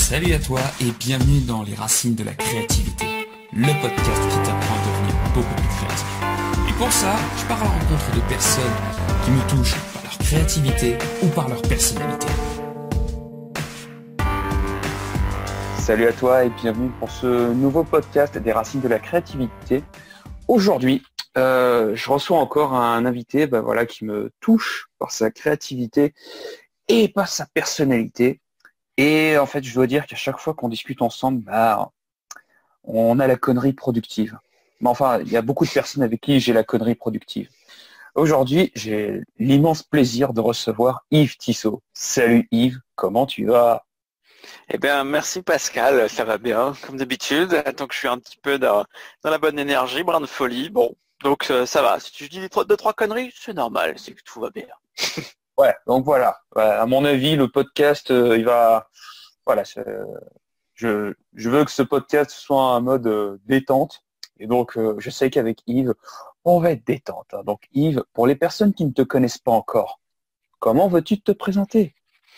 Salut à toi et bienvenue dans Les Racines de la Créativité, le podcast qui t'apprend à devenir beaucoup plus créatif. Et pour ça, je pars à la rencontre de personnes qui me touchent par leur créativité ou par leur personnalité. Salut à toi et bienvenue pour ce nouveau podcast des Racines de la Créativité. Aujourd'hui, je reçois encore un invité qui me touche par sa créativité et par sa personnalité. Et en fait, je dois dire qu'à chaque fois qu'on discute ensemble, on a la connerie productive. Mais enfin, il y a beaucoup de personnes avec qui j'ai la connerie productive. Aujourd'hui, j'ai l'immense plaisir de recevoir Yves Tissot. Salut Yves, comment tu vas? Eh bien, merci Pascal, ça va bien, comme d'habitude, tant que je suis un petit peu dans la bonne énergie, brin de folie, bon, donc ça va. Si je dis deux, trois conneries, c'est normal, c'est que tout va bien. Ouais, donc voilà. À mon avis, le podcast, voilà, je veux que ce podcast soit un mode détente. Et donc, je sais qu'avec Yves, on va être détente, hein. Donc, Yves, pour les personnes qui ne te connaissent pas encore, comment veux-tu te présenter?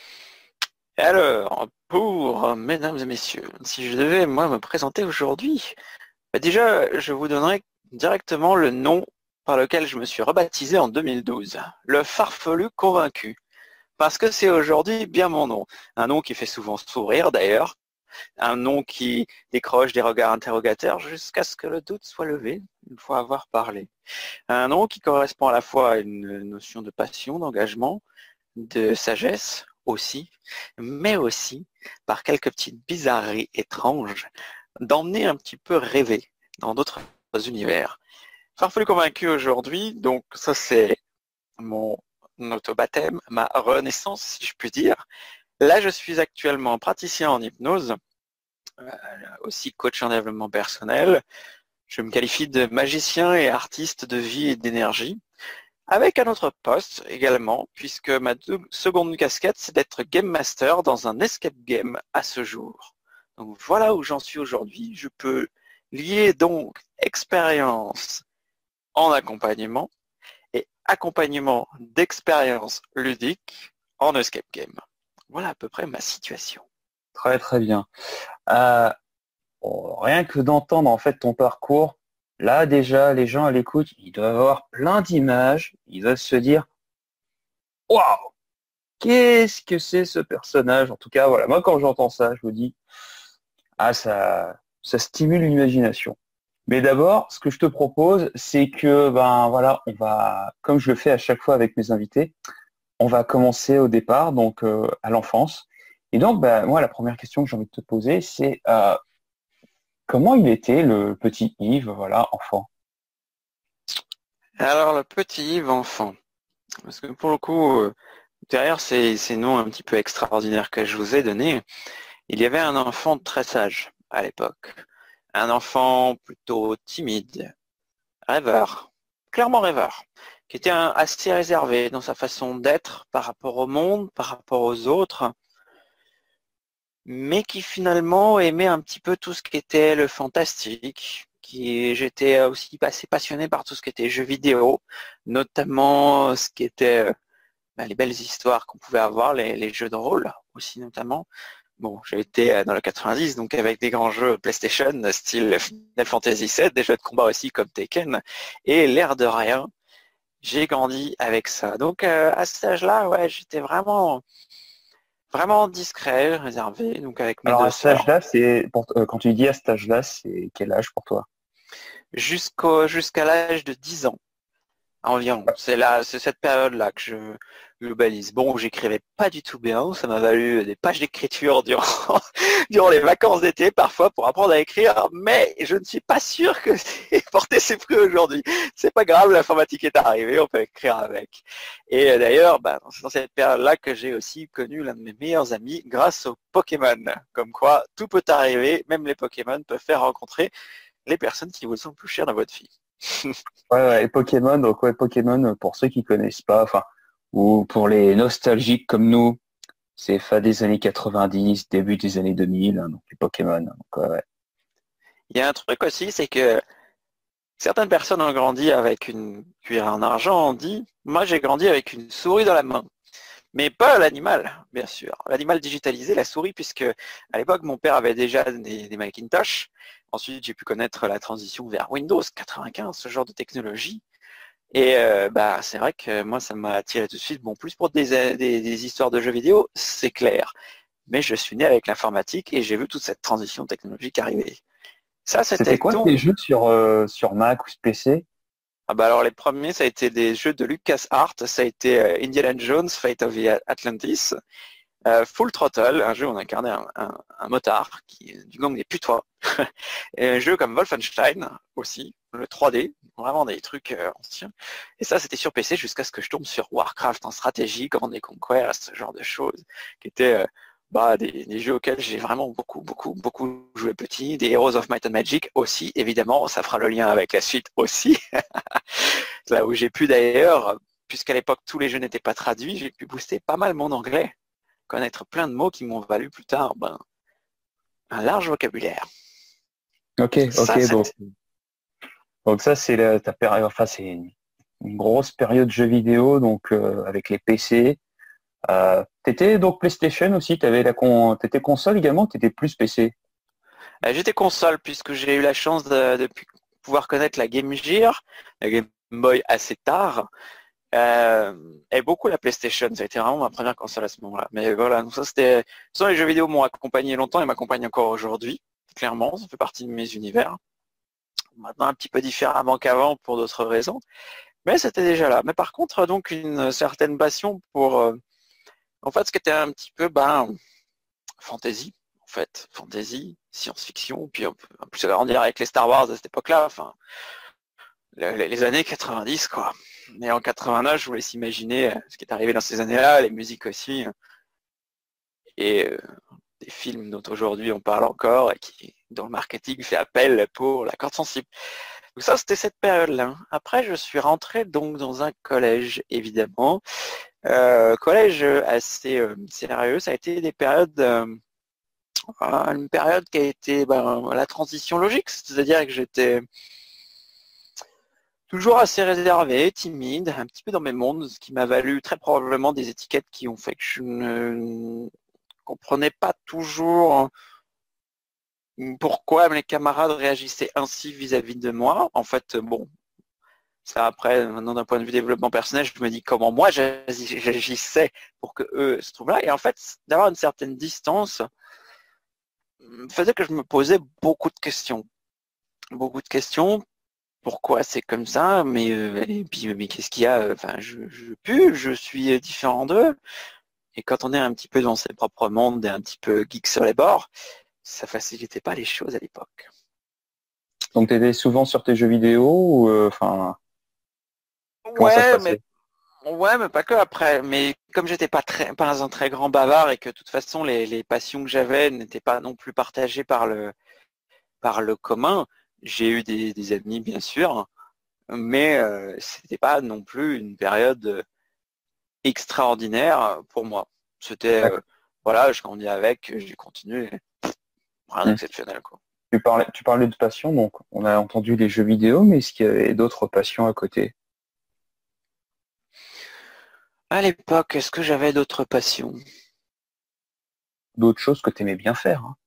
Alors, pour mesdames et messieurs, si je devais moi me présenter aujourd'hui, déjà, je vous donnerai directement le nom par lequel je me suis rebaptisé en 2012, le farfelu convaincu, parce que c'est aujourd'hui bien mon nom, un nom qui fait souvent sourire d'ailleurs, un nom qui décroche des regards interrogateurs jusqu'à ce que le doute soit levé une fois avoir parlé. Un nom qui correspond à la fois à une notion de passion, d'engagement, de sagesse aussi, mais aussi par quelques petites bizarreries étranges, d'emmener un petit peu rêver dans d'autres univers. Farfelu convaincu aujourd'hui, donc ça c'est mon auto-baptême, ma renaissance si je puis dire. Là je suis actuellement praticien en hypnose, aussi coach en développement personnel. Je me qualifie de magicien et artiste de vie et d'énergie, avec un autre poste également, puisque ma seconde casquette, c'est d'être game master dans un escape game à ce jour. Donc voilà où j'en suis aujourd'hui. Je peux lier donc expérience en accompagnement et accompagnement d'expérience ludique en escape game. Voilà à peu près ma situation. Très, très bien. Euh, Rien que d'entendre en fait ton parcours, là déjà, les gens à l'écoute, ils doivent avoir plein d'images, ils doivent se dire, waouh, qu'est-ce que c'est ce personnage? En tout cas, voilà, moi quand j'entends ça, je me dis, ah, ça stimule l'imagination. Mais d'abord, ce que je te propose, c'est que, on va, comme je le fais à chaque fois avec mes invités, on va commencer au départ, donc à l'enfance. Et donc, moi, la première question que j'ai envie de te poser, c'est comment il était le petit Yves, voilà, enfant? Alors le petit Yves enfant, parce que pour le coup, derrière ces noms un petit peu extraordinaires que je vous ai donnés, il y avait un enfant très sage à l'époque. Un enfant plutôt timide, rêveur, clairement rêveur, qui était assez réservé dans sa façon d'être par rapport au monde, par rapport aux autres, mais qui finalement aimait un petit peu tout ce qui était le fantastique. J'étais aussi assez passionné par tout ce qui était jeux vidéo, notamment ce qui était les belles histoires qu'on pouvait avoir, les jeux de rôle aussi notamment. Bon, j'ai été dans le 90, donc avec des grands jeux PlayStation, style Final Fantasy VII, des jeux de combat aussi comme Tekken, et l'air de rien, j'ai grandi avec ça. Donc à cet âge-là, ouais, j'étais vraiment, vraiment discret, réservé, donc avec mes Alors deux à cet sœurs, âge-là, quand tu dis à cet âge-là, c'est quel âge pour toi? jusqu'à l'âge de 10 ans. Environ. C'est cette période-là que je globalise. Bon, j'écrivais pas du tout bien. Ça m'a valu des pages d'écriture durant, durant les vacances d'été, parfois, pour apprendre à écrire. Mais je ne suis pas sûr que c'est porté ses fruits aujourd'hui. C'est pas grave, l'informatique est arrivée, on peut écrire avec. Et d'ailleurs, c'est dans cette période-là que j'ai aussi connu l'un de mes meilleurs amis grâce aux Pokémon. Comme quoi, tout peut arriver. Même les Pokémon peuvent faire rencontrer les personnes qui vous sont plus chères dans votre vie. Ouais, et Pokémon, donc ouais, Pokémon, pour ceux qui connaissent pas, enfin, ou pour les nostalgiques comme nous, c'est fin des années 90, début des années 2000, hein, donc les Pokémon. Donc, ouais. Il y a un truc aussi, c'est que certaines personnes ont grandi avec une cuillère en argent, on dit. Moi, j'ai grandi avec une souris dans la main. Mais pas l'animal, bien sûr. L'animal digitalisé, la souris, puisque à l'époque, mon père avait déjà des Macintosh. Ensuite, j'ai pu connaître la transition vers Windows 95, ce genre de technologie. Et bah, c'est vrai que moi, ça m'a attiré tout de suite. Bon, plus pour des histoires de jeux vidéo, c'est clair. Mais je suis né avec l'informatique et j'ai vu toute cette transition technologique arriver. Ça, C'était c'était quoi tes donc... jeux sur Mac ou PC? Ah bah alors les premiers, ça a été des jeux de LucasArts, ça a été Indiana Jones, Fate of the Atlantis, Full Throttle, un jeu où on incarnait un motard du gang des putois. Et un jeu comme Wolfenstein aussi, le 3D, vraiment des trucs anciens. Et ça, c'était sur PC jusqu'à ce que je tombe sur Warcraft en stratégie, Command and Conquest, ce genre de choses, qui étaient bah, des jeux auxquels j'ai vraiment beaucoup joué petit. Des Heroes of Might and Magic aussi, évidemment, ça fera le lien avec la suite aussi. Là où j'ai pu d'ailleurs, puisqu'à l'époque tous les jeux n'étaient pas traduits, j'ai pu booster pas mal mon anglais, connaître plein de mots qui m'ont valu plus tard un large vocabulaire. Ok, Ça, ok, donc ça c'est ta période, enfin c'est une grosse période jeux vidéo, donc avec les PC. T'étais donc PlayStation aussi, t'étais console également, t'étais plus PC. j'étais console puisque j'ai eu la chance de pouvoir connaître la Game Gear, la Game Boy assez tard, et beaucoup la PlayStation. Ça a été vraiment ma première console à ce moment-là. Mais voilà, donc ça c'était. Ce sont les jeux vidéo m'ont accompagné longtemps et m'accompagnent encore aujourd'hui. Clairement, ça fait partie de mes univers. Maintenant un petit peu différemment qu'avant pour d'autres raisons, mais c'était déjà là. Mais par contre, donc une certaine passion pour, en fait, ce qui était un petit peu, fantasy, en fait, fantasy, science-fiction, puis en plus agrandir avec les Star Wars à cette époque-là, enfin, les années 90, quoi. Et en 89, je vous laisse imaginer ce qui est arrivé dans ces années-là, les musiques aussi, et des films dont aujourd'hui on parle encore et dont le marketing fait appel pour la corde sensible. Donc ça, c'était cette période-là. Après, je suis rentré donc dans un collège, évidemment. Collège assez sérieux. Ça a été des périodes, une période qui a été la transition logique, c'est-à-dire que j'étais toujours assez réservé, timide, un petit peu dans mes mondes, ce qui m'a valu très probablement des étiquettes qui ont fait que je ne comprenais pas toujours pourquoi mes camarades réagissaient ainsi vis-à-vis de moi. En fait, bon, ça après, maintenant d'un point de vue développement personnel, je me dis comment moi j'agissais pour que eux se trouvent là. Et en fait, d'avoir une certaine distance faisait que je me posais beaucoup de questions. Beaucoup de questions. Pourquoi c'est comme ça? Mais et puis mais qu'est-ce qu'il y a? Enfin, je pue, je suis différent d'eux. Et quand on est un petit peu dans ses propres mondes et un petit peu geek sur les bords, ça facilitait pas les choses à l'époque. Donc t'étais souvent sur tes jeux vidéo ou enfin comment ça se Ouais, mais passait? Ouais, mais pas que après. Mais comme j'étais pas un très grand bavard et que de toute façon les passions que j'avais n'étaient pas non plus partagées par le commun, j'ai eu des amis bien sûr, mais c'était pas non plus une période extraordinaire pour moi. C'était D'accord. voilà, je grandis avec, j'ai continué, rien Hmm. d'exceptionnel quoi. Tu parlais de passion, donc on a entendu les jeux vidéo, mais est-ce qu'il y avait d'autres passions à côté? À l'époque, est-ce que j'avais d'autres passions? D'autres choses que tu aimais bien faire, hein?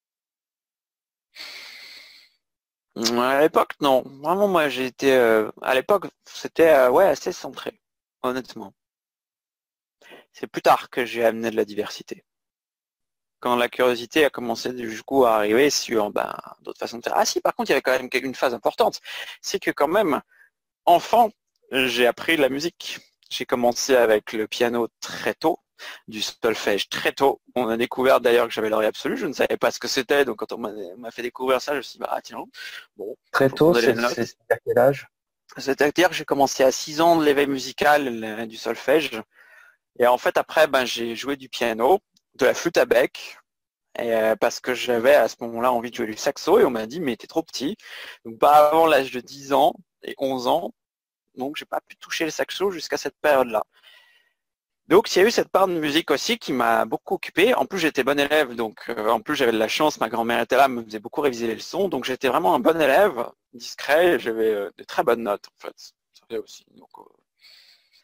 À l'époque, non. Vraiment, moi, j'ai été à l'époque, c'était ouais assez centré, honnêtement. C'est plus tard que j'ai amené de la diversité. Quand la curiosité a commencé du coup à arriver sur d'autres façons de faire. Ah si, par contre, il y avait quand même une phase importante. C'est que quand même, enfant, j'ai appris de la musique. J'ai commencé avec le piano très tôt, du solfège très tôt. On a découvert d'ailleurs que j'avais l'oreille absolue. Je ne savais pas ce que c'était. Donc quand on m'a fait découvrir ça, je me suis dit, bah tiens, bon, Très faut tôt, prendre les c'est notes. c'est à quel âge? C'est-à-dire que j'ai commencé à 6 ans de l'éveil musical, du solfège. Et en fait, après, j'ai joué du piano, de la flûte à bec, et, parce que j'avais à ce moment-là envie de jouer du saxo, et on m'a dit, mais t'es trop petit. Donc pas avant l'âge de 10 ans et 11 ans, donc j'ai pas pu toucher le saxo jusqu'à cette période-là. Donc il y a eu cette part de musique aussi qui m'a beaucoup occupé. En plus j'étais bon élève, donc en plus j'avais de la chance, ma grand-mère était là, me faisait beaucoup réviser les leçons, donc j'étais vraiment un bon élève, discret, et j'avais de très bonnes notes en fait. Ça fait aussi. Donc,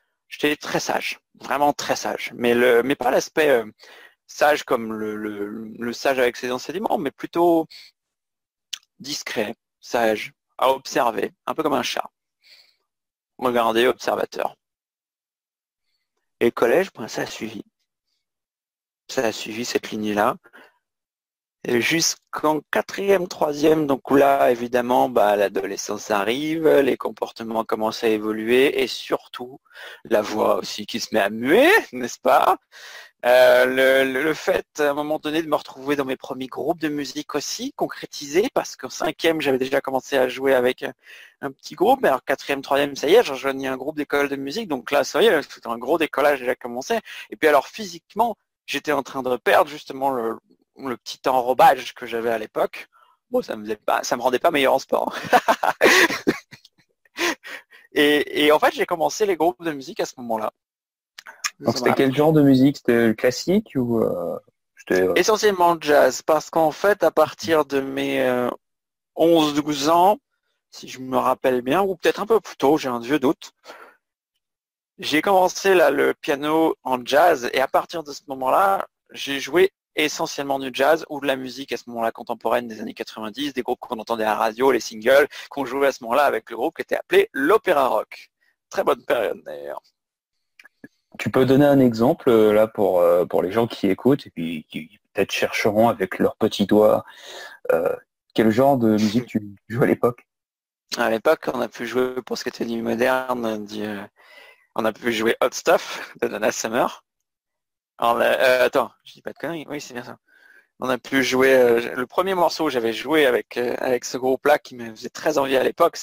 J'étais très sage, vraiment très sage. Mais pas l'aspect sage comme le sage avec ses enseignements, mais plutôt discret, sage, à observer, un peu comme un chat. Regarder, observateur. Et le collège, ben, ça a suivi. Ça a suivi cette lignée-là. Et jusqu'en quatrième, troisième, donc là, évidemment, bah, l'adolescence arrive, les comportements commencent à évoluer et surtout, la voix aussi qui se met à muer, n'est-ce pas? Le fait, à un moment donné, de me retrouver dans mes premiers groupes de musique aussi, concrétisé, parce qu'en cinquième, j'avais déjà commencé à jouer avec un petit groupe, mais alors quatrième, troisième, ça y est, j'ai rejoigné un groupe d'école de musique, donc là, ça y est, c'était un gros décollage déjà commencé. Et puis alors, physiquement, j'étais en train de perdre justement le petit enrobage que j'avais à l'époque. Bon, ça me rendait pas meilleur en sport. Et en fait, j'ai commencé les groupes de musique à ce moment-là. Donc c'était quel genre de musique? C'était le classique ou Essentiellement jazz, parce qu'en fait, à partir de mes 11-12 ans, si je me rappelle bien, ou peut-être un peu plus tôt, j'ai un vieux doute, j'ai commencé là le piano en jazz, et à partir de ce moment-là, j'ai joué essentiellement du jazz ou de la musique à ce moment-là contemporaine des années 90, des groupes qu'on entendait à la radio, les singles, qu'on jouait à ce moment-là avec le groupe qui était appelé l'Opéra Rock. Très bonne période d'ailleurs. Tu peux donner un exemple là pour les gens qui écoutent et puis qui peut-être chercheront avec leurs petits doigts quel genre de musique tu joues à l'époque? À l'époque, on a pu jouer pour ce qui était du moderne, on a pu jouer Hot Stuff de Donna Summer. Alors, attends, je dis pas de conneries, oui c'est bien ça. On a pu jouer, le premier morceau que j'avais joué avec ce groupe-là qui me faisait très envie à l'époque,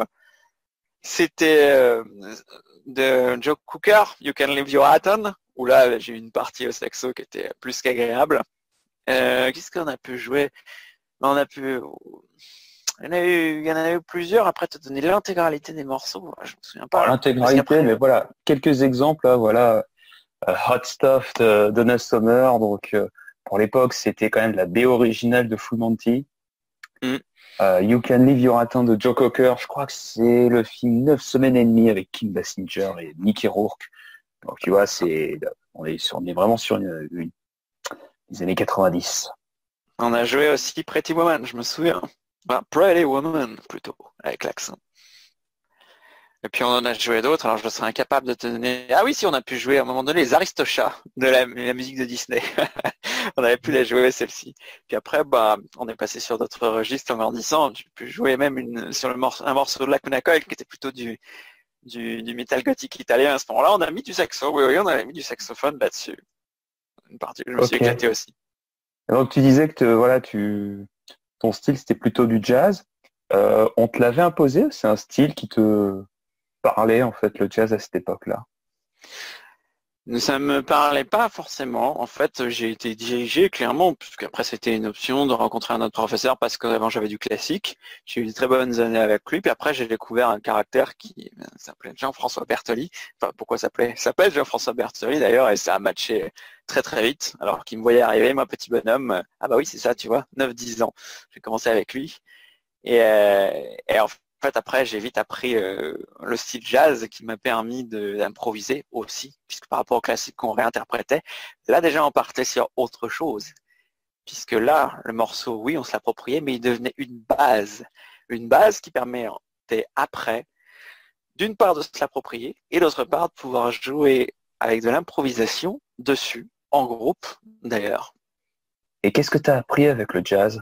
c'était de Joe Cooker, You Can Leave Your Hat On, où là j'ai eu une partie au saxo qui était plus qu'agréable. Qu'est-ce qu'on a pu jouer? On a pu... il y en a eu plusieurs, après te donner l'intégralité des morceaux, je me souviens pas. L'intégralité, mais voilà, quelques exemples, là, voilà. Hot Stuff de Donna Summer, donc pour l'époque c'était quand même la BO originale de Full Monty. You Can Leave Your Hat On de Joe Cocker, je crois que c'est le film 9 semaines et demie avec Kim Basinger et Mickey Rourke. Donc tu vois, on est vraiment sur les années 90. On a joué aussi Pretty Woman, je me souviens. Enfin, Pretty Woman plutôt, avec l'accent. Et puis on en a joué d'autres, alors je serais incapable de te donner... Ah oui, si, on a pu jouer à un moment donné les Aristochats de la musique de Disney. On avait pu la jouer celle-ci. Puis après, bah, on est passé sur d'autres registres en grandissant. J'ai pu jouer même sur un morceau de Lacuna Coil qui était plutôt du métal gothique italien à ce moment-là. On a mis du saxo, oui, on avait mis du saxophone là-dessus. Une partie que je me suis éclaté aussi. Donc tu disais que voilà, ton style c'était plutôt du jazz. On te l'avait imposé, c'est un style qui te parlait en fait, le jazz à cette époque-là? Ça me parlait pas forcément. En fait, j'ai été dirigé clairement, puisqu'après c'était une option de rencontrer un autre professeur parce qu'avant j'avais du classique. J'ai eu de très bonnes années avec lui, puis après j'ai découvert un caractère qui s'appelait Jean-François Bertoli. Enfin, pourquoi s'appelle Jean-François Bertoli d'ailleurs, et ça a matché très très vite, alors qu'il me voyait arriver, moi petit bonhomme. Ah bah oui, c'est ça, tu vois, 9-10 ans. J'ai commencé avec lui. Et en fait, après, j'ai vite appris le style jazz qui m'a permis d'improviser aussi, puisque par rapport au classique qu'on réinterprétait, là déjà on partait sur autre chose. Puisque là, le morceau, oui, on se l'appropriait, mais il devenait une base qui permettait après, d'une part de se l'approprier, et d'autre part de pouvoir jouer avec de l'improvisation dessus, en groupe d'ailleurs. Et qu'est-ce que tu as appris avec le jazz?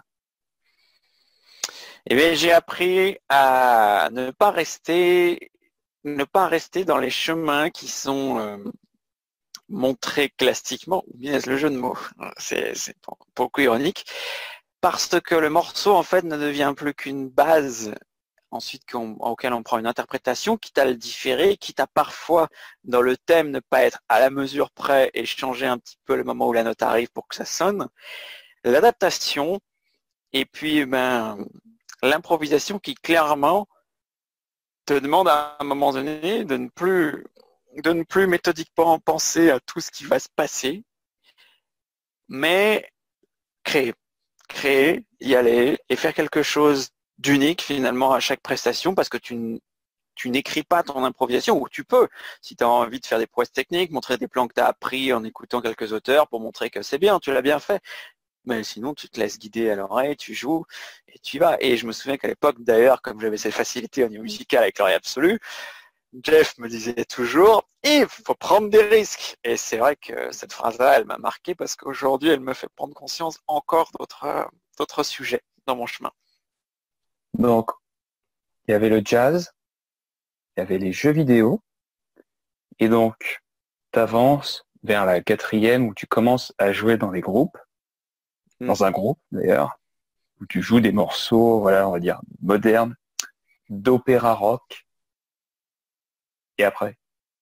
Eh bien, j'ai appris à ne pas rester dans les chemins qui sont montrés classiquement, ou bien le jeu de mots, c'est beaucoup ironique, parce que le morceau en fait ne devient plus qu'une base ensuite auquel on prend une interprétation, quitte à le différer, quitte à parfois dans le thème ne pas être à la mesure près et changer un petit peu le moment où la note arrive pour que ça sonne. L'adaptation et puis l'improvisation qui clairement te demande à un moment donné de ne plus méthodiquement penser à tout ce qui va se passer, mais créer, y aller et faire quelque chose d'unique finalement à chaque prestation, parce que tu tu n'écris pas ton improvisation, ou tu peux, si tu as envie de faire des prouesses techniques, montrer des plans que tu as appris en écoutant quelques auteurs pour montrer que c'est bien, tu l'as bien fait. Mais sinon, tu te laisses guider à l'oreille, tu joues et tu y vas. Et je me souviens qu'à l'époque, d'ailleurs, comme j'avais cette facilité au niveau musical avec l'oreille absolue, Jeff me disait toujours, il faut prendre des risques. Et c'est vrai que cette phrase-là, elle m'a marqué parce qu'aujourd'hui, elle me fait prendre conscience encore d'autres sujets dans mon chemin. Donc, il y avait le jazz, il y avait les jeux vidéo, et donc, tu avances vers la 4e où tu commences à jouer dans les groupes, dans un groupe d'ailleurs, où tu joues des morceaux, voilà, on va dire, modernes, d'opéra rock. Et après?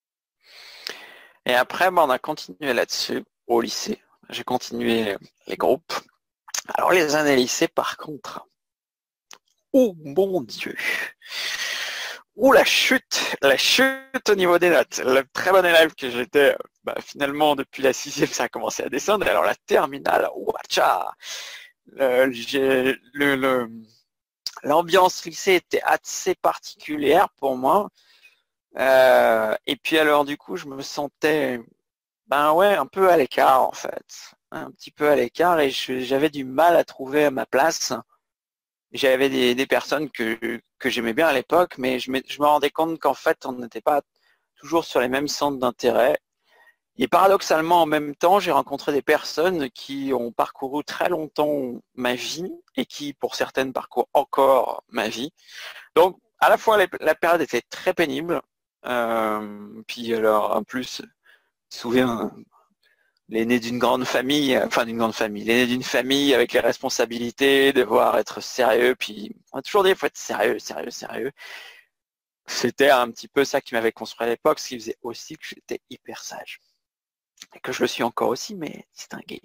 Et après, on a continué là-dessus au lycée. J'ai continué les groupes. Alors les années lycée, par contre, oh mon Dieu, la chute au niveau des notes. Le très bon élève que j'étais, finalement depuis la 6e, ça a commencé à descendre. Alors la terminale, watcha, l'ambiance lycée était assez particulière pour moi. Et puis alors du coup, je me sentais un peu à l'écart en fait. Un petit peu à l'écart et j'avais du mal à trouver ma place. J'avais des personnes que j'aimais bien à l'époque, mais je me rendais compte qu'en fait, on n'était pas toujours sur les mêmes centres d'intérêt. Et paradoxalement, en même temps, j'ai rencontré des personnes qui ont parcouru très longtemps ma vie et qui, pour certaines, parcourent encore ma vie. Donc, à la fois, la période était très pénible. Puis alors, en plus, je me souviens, l'aîné d'une grande famille, l'aîné d'une famille avec les responsabilités, devoir être sérieux, puis on a toujours dit, il faut être sérieux. C'était un petit peu ça qui m'avait construit à l'époque, ce qui faisait aussi que j'étais hyper sage. Et que je le suis encore aussi, mais distingué.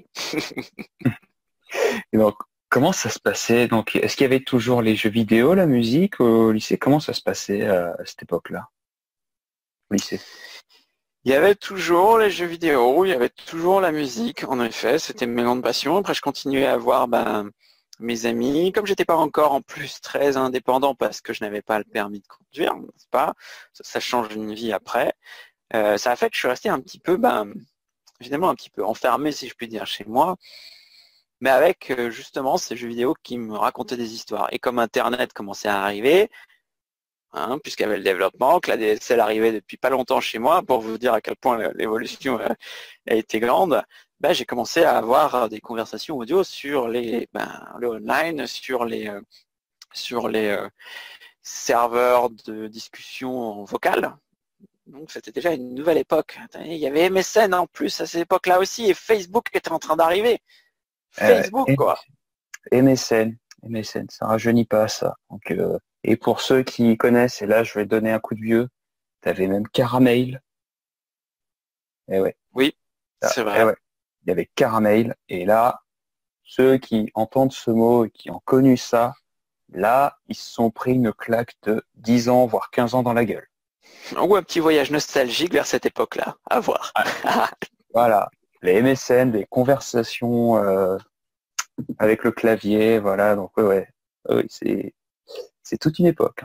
Et donc, comment ça se passait? Donc, est-ce qu'il y avait toujours les jeux vidéo, la musique au lycée? Comment ça se passait à cette époque-là, au lycée? Il y avait toujours les jeux vidéo, il y avait toujours la musique, en effet, c'était mes grandes passions. Après, je continuais à voir mes amis. Comme j'étais pas encore en plus très indépendant parce que je n'avais pas le permis de conduire, n'est-ce pas? Ça change une vie après. Ça a fait que je suis resté un petit peu, évidemment un petit peu enfermé, si je puis dire, chez moi, mais avec justement ces jeux vidéo qui me racontaient des histoires. Et comme Internet commençait à arriver, puisqu'il y avait le développement, que la DSL arrivait depuis pas longtemps chez moi, pour vous dire à quel point l'évolution a été grande, j'ai commencé à avoir des conversations audio sur le online, sur les serveurs de discussion vocale. Donc c'était déjà une nouvelle époque. Il y avait MSN en plus à cette époque-là aussi, et Facebook était en train d'arriver. Facebook, quoi. MSN, ça rajeunit pas ça. Donc, et pour ceux qui connaissent, et là je vais donner un coup de vieux, tu avais même Caramel. Et ouais. Oui, c'est vrai. Ouais. Il y avait Caramel, et là, ceux qui entendent ce mot et qui ont connu ça, là, ils se sont pris une claque de 10 ans, voire 15 ans dans la gueule. Ou un petit voyage nostalgique vers cette époque-là, à voir. Voilà, les MSN, des conversations avec le clavier, voilà, donc ouais, c'est toute une époque.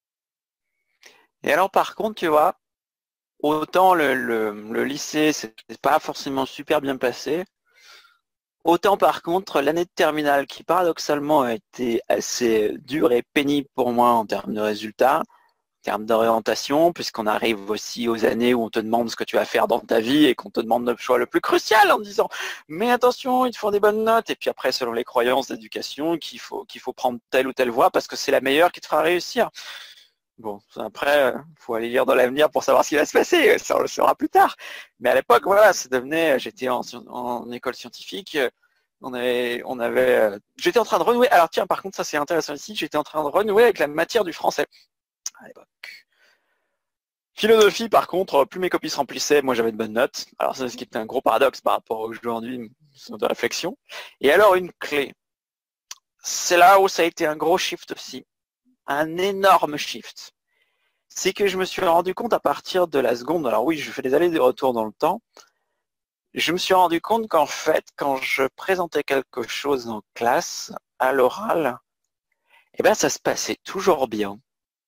Et alors par contre, tu vois, autant le lycée, c'est pas forcément super bien passé, autant par contre, l'année de terminale, qui paradoxalement a été assez dure et pénible pour moi en termes de résultats, en termes d'orientation, puisqu'on arrive aussi aux années où on te demande ce que tu vas faire dans ta vie et qu'on te demande le choix le plus crucial en disant mais attention, il te faut des bonnes notes, et puis après selon les croyances d'éducation qu'il faut prendre telle ou telle voie parce que c'est la meilleure qui te fera réussir. Bon, après, il faut aller lire dans l'avenir pour savoir ce qui va se passer, ça on le saura plus tard. Mais à l'époque, voilà, ça devenait, j'étais en école scientifique, j'étais en train de renouer, alors tiens, par contre, ça c'est intéressant ici, j'étais en train de renouer avec la matière du français à l'époque. Philosophie, par contre, plus mes copies se remplissaient, moi j'avais de bonnes notes. Alors c'est ce qui était un gros paradoxe par rapport à aujourd'hui, de réflexion. Et alors une clé, c'est là où ça a été un gros shift aussi, un énorme shift. C'est que je me suis rendu compte à partir de la seconde, alors oui, je fais des allers et des retours dans le temps, je me suis rendu compte qu'en fait, quand je présentais quelque chose en classe, à l'oral, ça se passait toujours bien.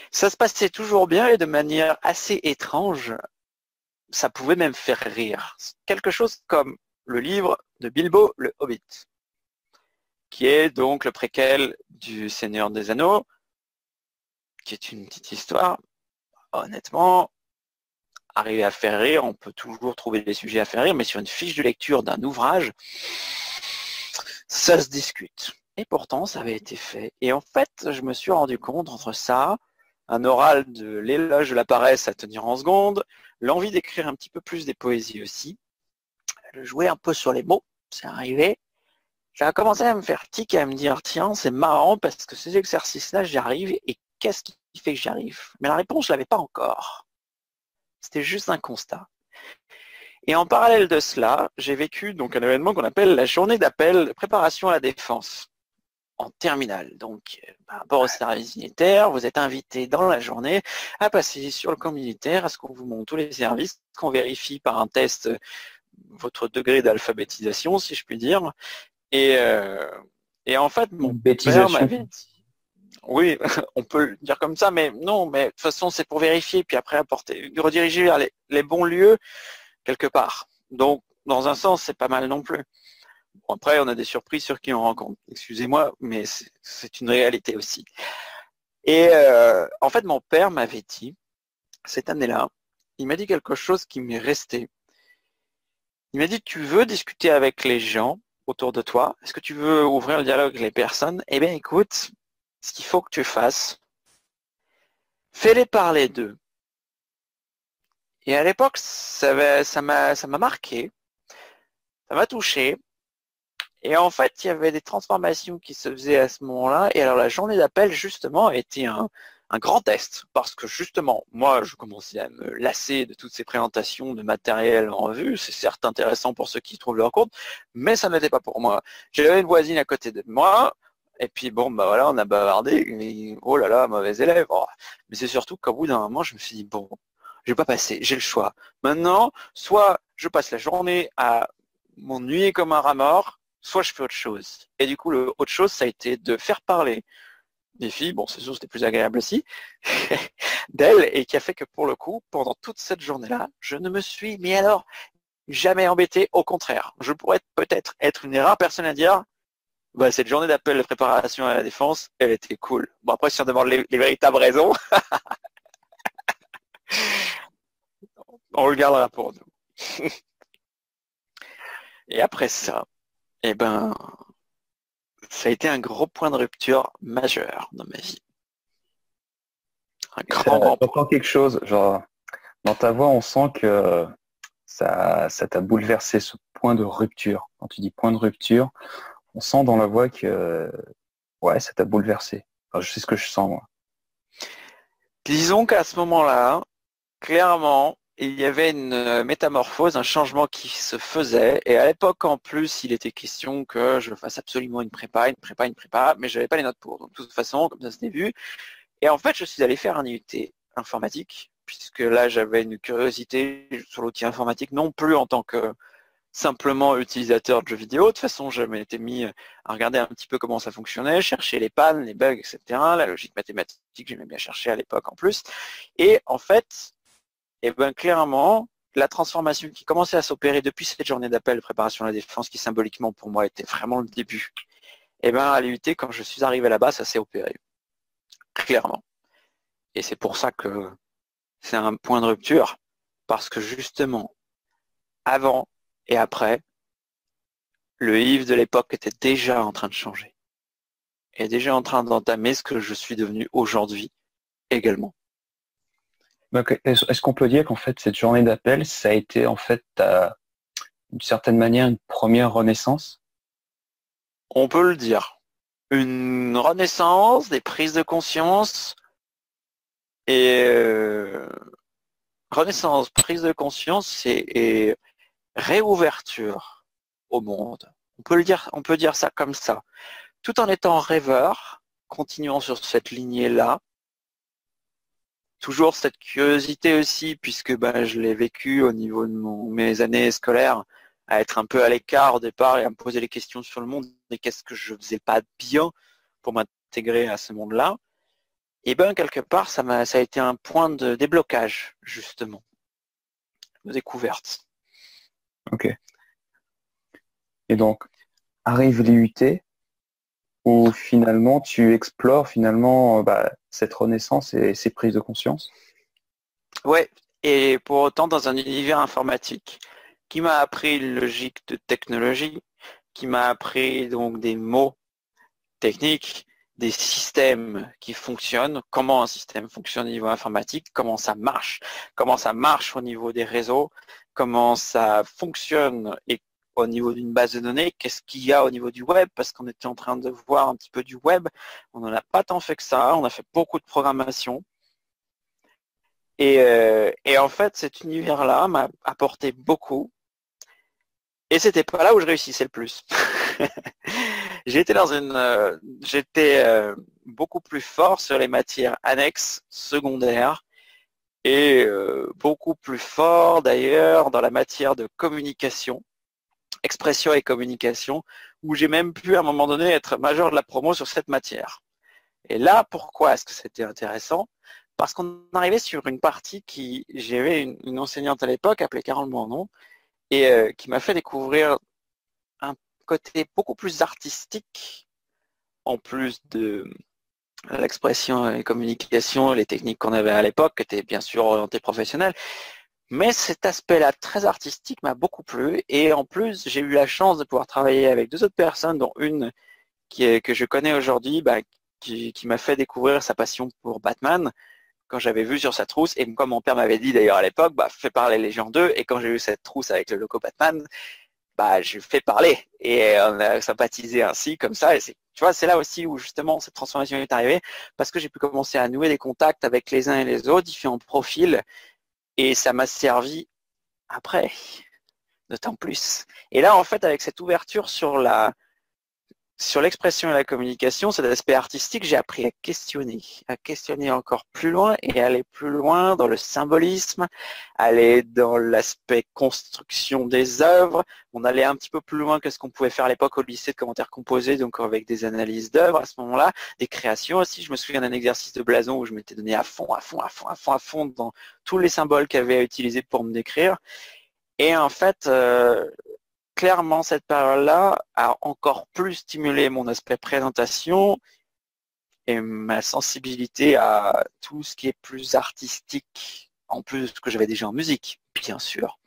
Ça se passait toujours bien et de manière assez étrange, ça pouvait même faire rire. Quelque chose comme le livre de Bilbo le Hobbit, qui est donc le préquel du Seigneur des Anneaux, qui est une petite histoire. Honnêtement, arriver à faire rire, on peut toujours trouver des sujets à faire rire, mais sur une fiche de lecture d'un ouvrage, ça se discute. Et pourtant, ça avait été fait. Et en fait, je me suis rendu compte entre ça, un oral de l'éloge de la paresse à tenir en seconde, l'envie d'écrire un petit peu plus des poésies aussi, de jouer un peu sur les mots, c'est arrivé. J'ai commencé à me faire tic et à me dire, tiens, c'est marrant parce que ces exercices-là, j'y arrive, et qu'est-ce qui fait que j'y arrive? Mais la réponse, je l'avais pas encore. C'était juste un constat. Et en parallèle de cela, j'ai vécu donc un événement qu'on appelle la journée d'appel de préparation à la défense en terminale. Donc, par rapport au service militaire, vous êtes invité dans la journée à passer sur le camp militaire, à ce qu'on vous montre tous les services, qu'on vérifie par un test votre degré d'alphabétisation, si je puis dire. Et en fait, mon père m'avait dit, oui, on peut le dire comme ça, mais non, mais de toute façon, c'est pour vérifier, puis après apporter, rediriger vers les bons lieux quelque part. Donc, dans un sens, c'est pas mal non plus. Bon, après, on a des surprises sur qui on rencontre. Excusez-moi, mais c'est une réalité aussi. Et en fait, mon père m'avait dit, cette année-là, il m'a dit quelque chose qui m'est resté. Il m'a dit, tu veux discuter avec les gens autour de toi? Est-ce que tu veux ouvrir le dialogue avec les personnes? Eh bien, écoute, ce qu'il faut que tu fasses, fais-les parler d'eux. Et à l'époque, ça m'a marqué, ça m'a touché. Et en fait, il y avait des transformations qui se faisaient à ce moment-là. Et alors, la journée d'appel, justement, a été un grand test. Parce que, justement, moi, je commençais à me lasser de toutes ces présentations de matériel en vue. C'est certes intéressant pour ceux qui trouvent leur compte, mais ça n'était pas pour moi. J'avais une voisine à côté de moi. Et puis, bon, bah voilà, on a bavardé. Et, oh là là, mauvais élève. Oh. Mais c'est surtout qu'au bout d'un moment, je me suis dit, bon, je vais pas passer, j'ai le choix. Maintenant, soit je passe la journée à m'ennuyer comme un rat mort, soit je fais autre chose. Et du coup, le autre chose, ça a été de faire parler des filles, bon, c'est sûr, c'était plus agréable aussi, d'elles, et qui a fait que pour le coup, pendant toute cette journée-là, je ne me suis, mais alors, jamais embêté, au contraire. Je pourrais peut-être être une rare personne à dire, bah, cette journée d'appel de préparation à la défense, elle était cool. Bon, après, si on demande les véritables raisons, on le gardera pour nous. Et après ça, eh ben, ça a été un gros point de rupture majeur dans ma vie. Un grand J'entends quelque chose, genre, dans ta voix, on sent que ça t'a bouleversé, ce point de rupture. Quand tu dis point de rupture, on sent dans la voix que, ouais, ça t'a bouleversé. Enfin, je sais ce que je sens, moi. Disons qu'à ce moment-là, clairement, il y avait une métamorphose, un changement qui se faisait. Et à l'époque, en plus, il était question que je fasse absolument une prépa, mais je n'avais pas les notes pour. Donc, de toute façon, comme ça c'était vu. Et en fait, je suis allé faire un IUT informatique, puisque là, j'avais une curiosité sur l'outil informatique, non plus en tant que simplement utilisateur de jeux vidéo. De toute façon, je m'étais mis à regarder un petit peu comment ça fonctionnait, chercher les pannes, les bugs, etc. La logique mathématique, j'aimais bien chercher à l'époque en plus. Et en fait, et bien clairement, la transformation qui commençait à s'opérer depuis cette journée d'appel de préparation à la défense, qui symboliquement pour moi était vraiment le début, et bien à l'IUT, quand je suis arrivé là-bas, ça s'est opéré. Clairement. Et c'est pour ça que c'est un point de rupture, parce que justement, avant et après, le Yves de l'époque était déjà en train de changer. Et déjà en train d'entamer ce que je suis devenu aujourd'hui également. Donc, est-ce qu'on peut dire qu'en fait, cette journée d'appel, ça a été en fait, d'une certaine manière, une première renaissance? On peut le dire. Une renaissance, des prises de conscience, et renaissance, prise de conscience et réouverture au monde. On peut dire ça comme ça. Tout en étant rêveur, continuant sur cette lignée-là, toujours cette curiosité aussi, puisque je l'ai vécu au niveau de mes années scolaires, à être un peu à l'écart au départ et à me poser les questions sur le monde et qu'est-ce que je faisais pas bien pour m'intégrer à ce monde-là. et bien quelque part, ça a été un point de déblocage, justement, de découverte. Ok. Et donc, arrive l'IUT, où finalement tu explores finalement cette renaissance et ces prises de conscience. Ouais, et pour autant dans un univers informatique qui m'a appris une logique de technologie, qui m'a appris donc des mots techniques, des systèmes qui fonctionnent, comment un système fonctionne au niveau informatique, comment ça marche au niveau des réseaux, comment ça fonctionne et au niveau d'une base de données, qu'est-ce qu'il y a au niveau du web, parce qu'on était en train de voir un petit peu du web, on n'en a pas tant fait que ça, on a fait beaucoup de programmation. Et en fait, cet univers-là m'a apporté beaucoup. Et c'était pas là où je réussissais le plus. J'étais beaucoup plus fort sur les matières annexes, secondaires, et beaucoup plus fort d'ailleurs dans la matière de communication, expression et communication, où j'ai même pu à un moment donné être major de la promo sur cette matière. Et là, pourquoi est-ce que c'était intéressant? Parce qu'on arrivait sur une partie j'avais une enseignante à l'époque, appelée Carole Moinon, et qui m'a fait découvrir un côté beaucoup plus artistique, en plus de l'expression et communication, les techniques qu'on avait à l'époque, qui étaient bien sûr orientées professionnelles. Mais cet aspect-là très artistique m'a beaucoup plu, et en plus, j'ai eu la chance de pouvoir travailler avec deux autres personnes, dont une que je connais aujourd'hui, qui m'a fait découvrir sa passion pour Batman, quand j'avais vu sur sa trousse, et comme mon père m'avait dit d'ailleurs à l'époque, fais parler les gens d'eux, et quand j'ai eu cette trousse avec le logo Batman, je fais parler, et on a sympathisé ainsi, comme ça, et tu vois, c'est là aussi où justement cette transformation est arrivée, parce que j'ai pu commencer à nouer des contacts avec les uns et les autres, différents profils, et ça m'a servi après, d'autant plus. Et là, en fait, avec cette ouverture sur l'expression et la communication, cet aspect artistique, j'ai appris à questionner encore plus loin et aller plus loin dans le symbolisme, aller dans l'aspect construction des œuvres. On allait un petit peu plus loin que ce qu'on pouvait faire à l'époque au lycée de commentaires composés, donc avec des analyses d'œuvres à ce moment-là, des créations aussi. Je me souviens d'un exercice de blason où je m'étais donné à fond dans tous les symboles qu'il y avait à utiliser pour me décrire. Et en fait, clairement, cette période-là a encore plus stimulé mon aspect présentation et ma sensibilité à tout ce qui est plus artistique, en plus de ce que j'avais déjà en musique, bien sûr.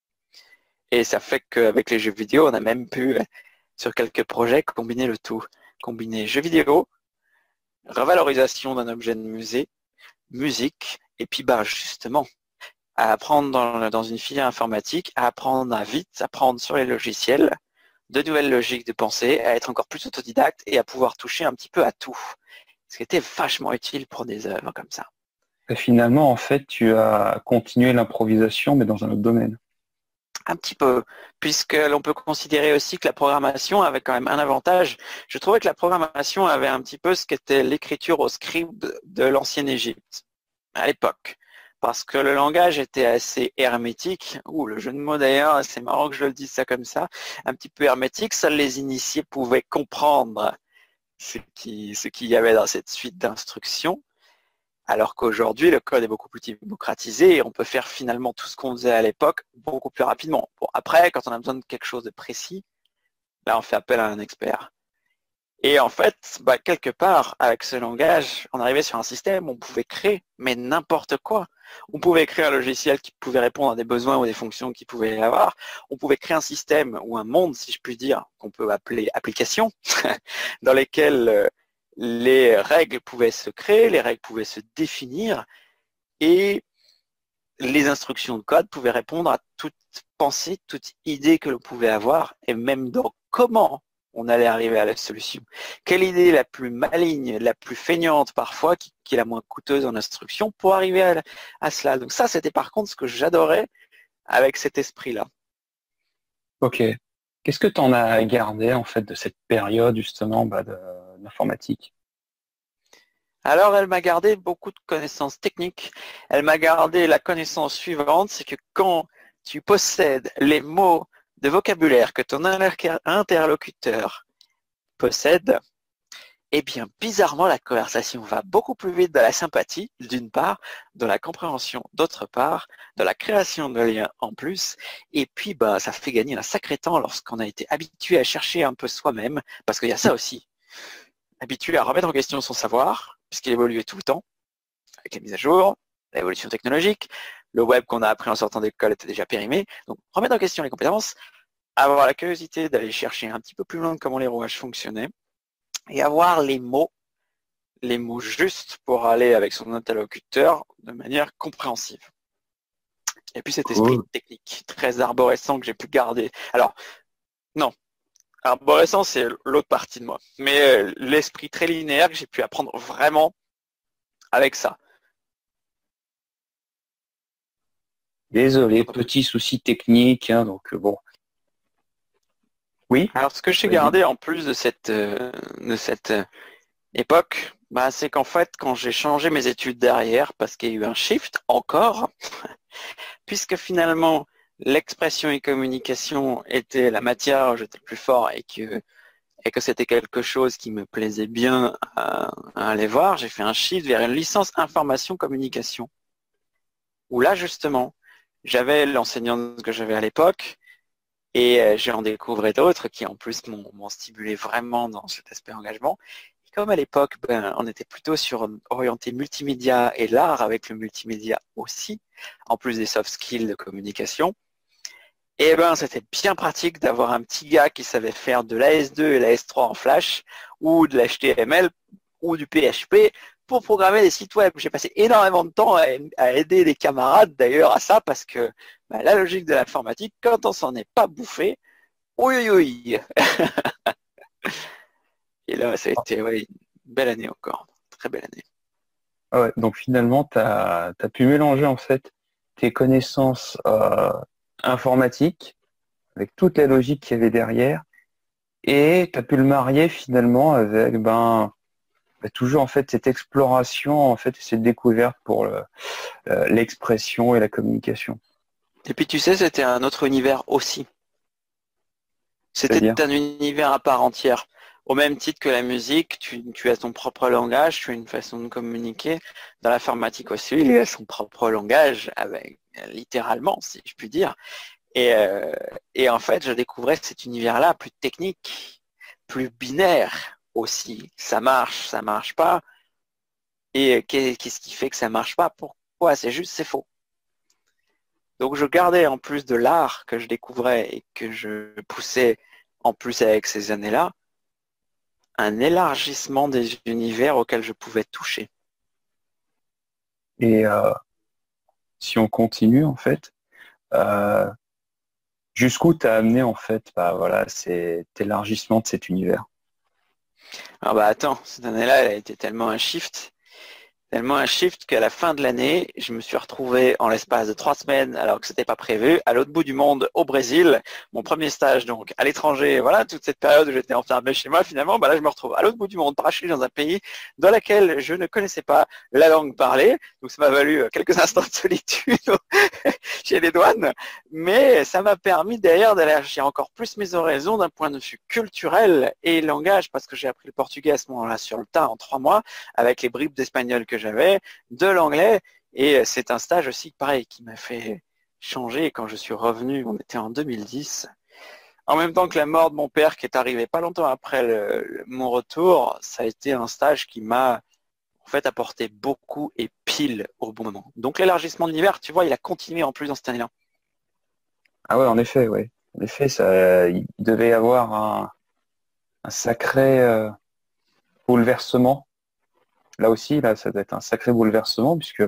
Et ça fait qu'avec les jeux vidéo, on a même pu, sur quelques projets, combiner le tout. Combiner jeux vidéo, revalorisation d'un objet de musée, musique, et puis justement, à apprendre dans une filière informatique, à apprendre à vite, apprendre sur les logiciels, de nouvelles logiques de pensée, à être encore plus autodidacte et à pouvoir toucher un petit peu à tout. Ce qui était vachement utile pour des œuvres comme ça. Et finalement, en fait, tu as continué l'improvisation, mais dans un autre domaine. Un petit peu, puisque l'on peut considérer aussi que la programmation avait quand même un avantage. Je trouvais que la programmation avait un petit peu ce qu'était l'écriture au script de l'ancienne Égypte, à l'époque. Parce que le langage était assez hermétique, le jeu de mots d'ailleurs, c'est marrant que je le dise ça comme ça, un petit peu hermétique, seuls les initiés pouvaient comprendre ce qu'il y avait dans cette suite d'instructions, alors qu'aujourd'hui, le code est beaucoup plus démocratisé et on peut faire finalement tout ce qu'on faisait à l'époque beaucoup plus rapidement. Bon, après, quand on a besoin de quelque chose de précis, là, on fait appel à un expert. Et en fait, quelque part, avec ce langage, on arrivait sur un système où on pouvait créer, mais n'importe quoi. On pouvait créer un logiciel qui pouvait répondre à des besoins ou des fonctions qu'il pouvait y avoir. On pouvait créer un système ou un monde, si je puis dire, qu'on peut appeler application, dans lesquelles les règles pouvaient se créer, les règles pouvaient se définir, et les instructions de code pouvaient répondre à toute pensée, toute idée que l'on pouvait avoir, et même dans comment on allait arriver à la solution. Quelle idée la plus maligne, la plus feignante parfois, qui est la moins coûteuse en instruction, pour arriver à cela. Donc ça, c'était par contre ce que j'adorais avec cet esprit-là. Ok. Qu'est-ce que tu en as gardé en fait de cette période justement de l'informatique? Alors, elle m'a gardé beaucoup de connaissances techniques. Elle m'a gardé la connaissance suivante, c'est que quand tu possèdes les mots de vocabulaire que ton interlocuteur possède, eh bien, bizarrement, la conversation va beaucoup plus vite dans la sympathie, d'une part, dans la compréhension, d'autre part, dans la création de liens en plus, et puis bah, ça fait gagner un sacré temps lorsqu'on a été habitué à chercher un peu soi-même, parce qu'il y a ça aussi, habitué à remettre en question son savoir, puisqu'il évoluait tout le temps, avec les mises à jour, l'évolution technologique, le web qu'on a appris en sortant d'école était déjà périmé, donc remettre en question les compétences, avoir la curiosité d'aller chercher un petit peu plus loin comment les rouages fonctionnaient, et avoir les mots justes pour aller avec son interlocuteur de manière compréhensive. Et puis cet esprit technique très arborescent que j'ai pu garder. Alors, non, arborescent c'est l'autre partie de moi, mais l'esprit très linéaire que j'ai pu apprendre vraiment avec ça. Désolé, petit souci technique, hein, donc bon. Oui. Alors ce que j'ai gardé en plus de cette époque, bah, c'est qu'en fait quand j'ai changé mes études derrière, parce qu'il y a eu un shift encore, puisque finalement l'expression et communication était la matière où j'étais le plus fort et que c'était quelque chose qui me plaisait bien à aller voir, j'ai fait un shift vers une licence information communication. Où là justement, j'avais l'enseignante que j'avais à l'époque, et j'en découvrais d'autres qui en plus m'ont stimulé vraiment dans cet aspect engagement. Et comme à l'époque, on était plutôt orienté multimédia et l'art avec le multimédia aussi, en plus des soft skills de communication, et c'était bien pratique d'avoir un petit gars qui savait faire de l'AS2 et l'AS3 en Flash, ou de l'HTML, ou du PHP, pour programmer des sites web. J'ai passé énormément de temps à aider des camarades d'ailleurs à ça, parce que la logique de l'informatique, quand on s'en est pas bouffé, oui, oui. Et là, ça a été une belle année encore, très belle année. Ouais, donc finalement, tu as pu mélanger en fait tes connaissances informatiques avec toute la logique qu'il y avait derrière, et tu as pu le marier finalement avec toujours en fait cette exploration, en fait, cette découverte pour l'expression et la communication. Et puis tu sais, c'était un autre univers aussi. C'était un univers à part entière. Au même titre que la musique, tu as ton propre langage, tu as une façon de communiquer. Dans l'informatique aussi, il a son propre langage, littéralement, si je puis dire. Et en fait, je découvrais cet univers-là plus technique, plus binaire aussi. Ça marche pas. Et qu'est-ce qui fait que ça marche pas? Pourquoi? C'est juste, c'est faux. Donc je gardais en plus de l'art que je découvrais et que je poussais en plus avec ces années-là, un élargissement des univers auxquels je pouvais toucher. Et si on continue en fait, jusqu'où t'as amené en fait cet élargissement de cet univers? Alors attends, cette année-là, elle a été tellement un shift qu'à la fin de l'année, je me suis retrouvé en l'espace de 3 semaines, alors que c'était pas prévu, à l'autre bout du monde, au Brésil. Mon premier stage donc à l'étranger, voilà, toute cette période où j'étais enfermé chez moi, finalement, là je me retrouve à l'autre bout du monde, parachuté dans un pays dans lequel je ne connaissais pas la langue parlée. Donc ça m'a valu quelques instants de solitude chez les douanes, mais ça m'a permis derrière d'élargir encore plus mes horizons d'un point de vue culturel et langage, parce que j'ai appris le portugais à ce moment-là sur le tas en 3 mois, avec les bribes d'espagnol que j'avais, de l'anglais, et c'est un stage aussi pareil qui m'a fait changer. Quand je suis revenu, on était en 2010, en même temps que la mort de mon père qui est arrivé pas longtemps après mon retour, ça a été un stage qui m'a en fait apporté beaucoup et pile au bon moment. Donc l'élargissement de l'univers, tu vois, il a continué en plus dans cette année-là. Ah ouais, en effet, ouais. En effet, il devait y avoir un sacré bouleversement. Là aussi, ça doit être un sacré bouleversement, puisque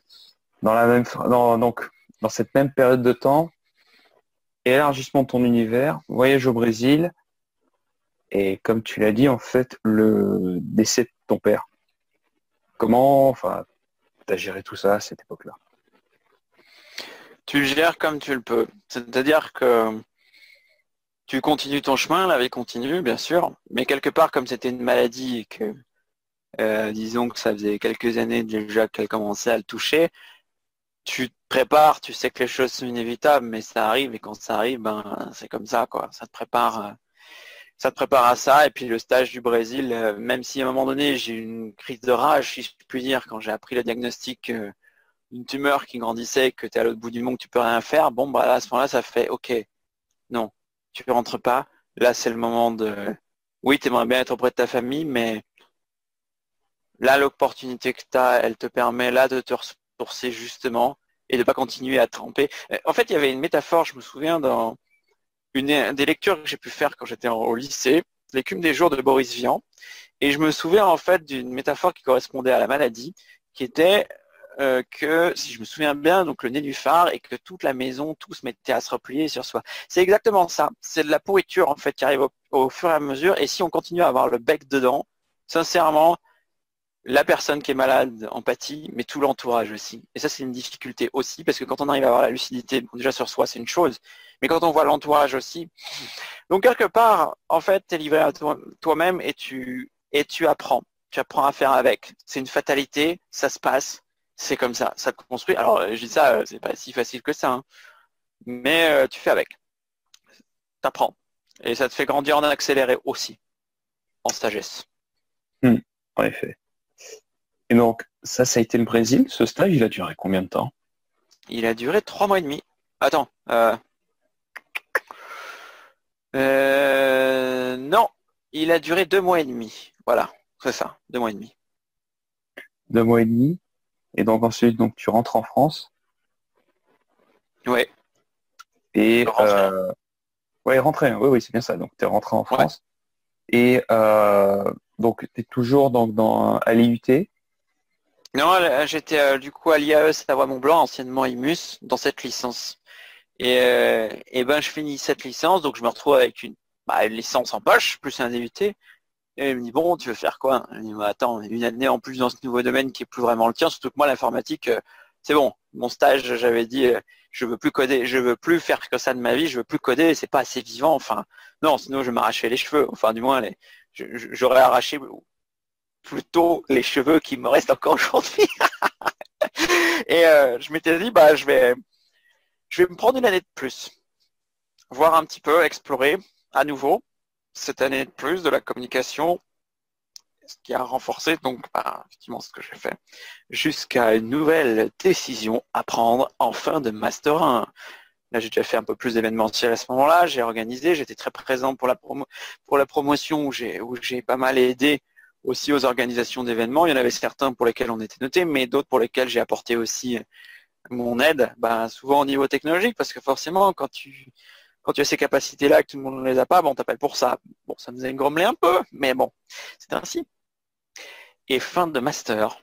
dans cette même période de temps, élargissement de ton univers, voyage au Brésil, et comme tu l'as dit, en fait, le décès de ton père. Comment, t'as géré tout ça à cette époque-là? Tu le gères comme tu le peux. C'est-à-dire que tu continues ton chemin, la vie continue, bien sûr, mais quelque part, comme c'était une maladie et que, disons que ça faisait quelques années déjà qu'elle commençait à le toucher, tu te prépares, tu sais que les choses sont inévitables, mais ça arrive, et quand ça arrive, c'est comme ça, quoi. Ça te prépare ça te prépare à ça. Et puis le stage du Brésil, même si à un moment donné j'ai eu une crise de rage, si je puis dire, quand j'ai appris le diagnostic d'une tumeur qui grandissait, que tu es à l'autre bout du monde, que tu peux rien faire, bon bah à ce moment-là ça fait ok, non, tu ne rentres pas. Là c'est le moment de oui, tu aimerais bien être auprès de ta famille, mais là l'opportunité que tu as, elle te permet là de te ressourcer justement et de ne pas continuer à tremper. En fait, il y avait une métaphore, je me souviens, dans une des lectures que j'ai pu faire quand j'étais au lycée, L'écume des jours de Boris Vian. Et je me souviens en fait d'une métaphore qui correspondait à la maladie, qui était que, si je me souviens bien, donc le nénuphar et que toute la maison, tout se mettait à se replier sur soi. C'est exactement ça. C'est de la pourriture en fait qui arrive au fur et à mesure. Et si on continue à avoir le bec dedans, sincèrement, la personne qui est malade en pâtit, mais tout l'entourage aussi. Et ça, c'est une difficulté aussi, parce que quand on arrive à avoir la lucidité, bon, déjà sur soi, c'est une chose, mais quand on voit l'entourage aussi. Donc, quelque part, en fait, tu es livré à toi-même et tu apprends. Tu apprends à faire avec. C'est une fatalité, ça se passe, c'est comme ça te construit. Alors, je dis ça, c'est pas si facile que ça, hein, mais tu fais avec. Tu apprends. Et ça te fait grandir en accéléré aussi, en sagesse. En effet. Et donc, ça a été le Brésil. Ce stage, il a duré combien de temps? Il a duré 3 mois et demi. Attends. Non, il a duré 2 mois et demi. Voilà, c'est ça, 2 mois et demi. 2 mois et demi. Et donc ensuite, donc tu rentres en France. Ouais. Et Rentrer. ouais, rentrer. Oui, oui, c'est bien ça. Donc tu es rentré en Ouais. France. Et donc tu es toujours à l'IUT. Non, j'étais du coup à l'IAE Savoie-Mont-Blanc, anciennement IMUS, dans cette licence. Et ben je finis cette licence, donc je me retrouve avec une licence en poche, plus un DUT. Et il me dit, bon, tu veux faire quoi? Je dis, bah, attends, une année en plus dans ce nouveau domaine qui est plus vraiment le tien, surtout que moi, l'informatique, c'est bon. Mon stage, j'avais dit, je veux plus coder, je veux plus faire que ça de ma vie, je veux plus coder, c'est pas assez vivant. Enfin, non, sinon je m'arrachais les cheveux. Enfin, du moins, j'aurais arraché plutôt les cheveux qui me restent encore aujourd'hui. Et je m'étais dit, bah, je vais me prendre une année de plus, voir un petit peu, explorer à nouveau cette année de plus de la communication, ce qui a renforcé donc effectivement ce que j'ai fait, jusqu'à une nouvelle décision à prendre en fin de Master 1. Là, j'ai déjà fait un peu plus d'événementiel à ce moment-là, j'ai organisé, j'étais très présent pour la promotion où j'ai pas mal aidé aussi aux organisations d'événements. Il y en avait certains pour lesquels on était noté, mais d'autres pour lesquels j'ai apporté aussi mon aide, souvent au niveau technologique, parce que forcément, quand tu as ces capacités-là, que tout le monde ne les a pas, bon, on t'appelle pour ça. Bon, ça nous a grommelé un peu, mais bon, c'est ainsi. Et fin de master,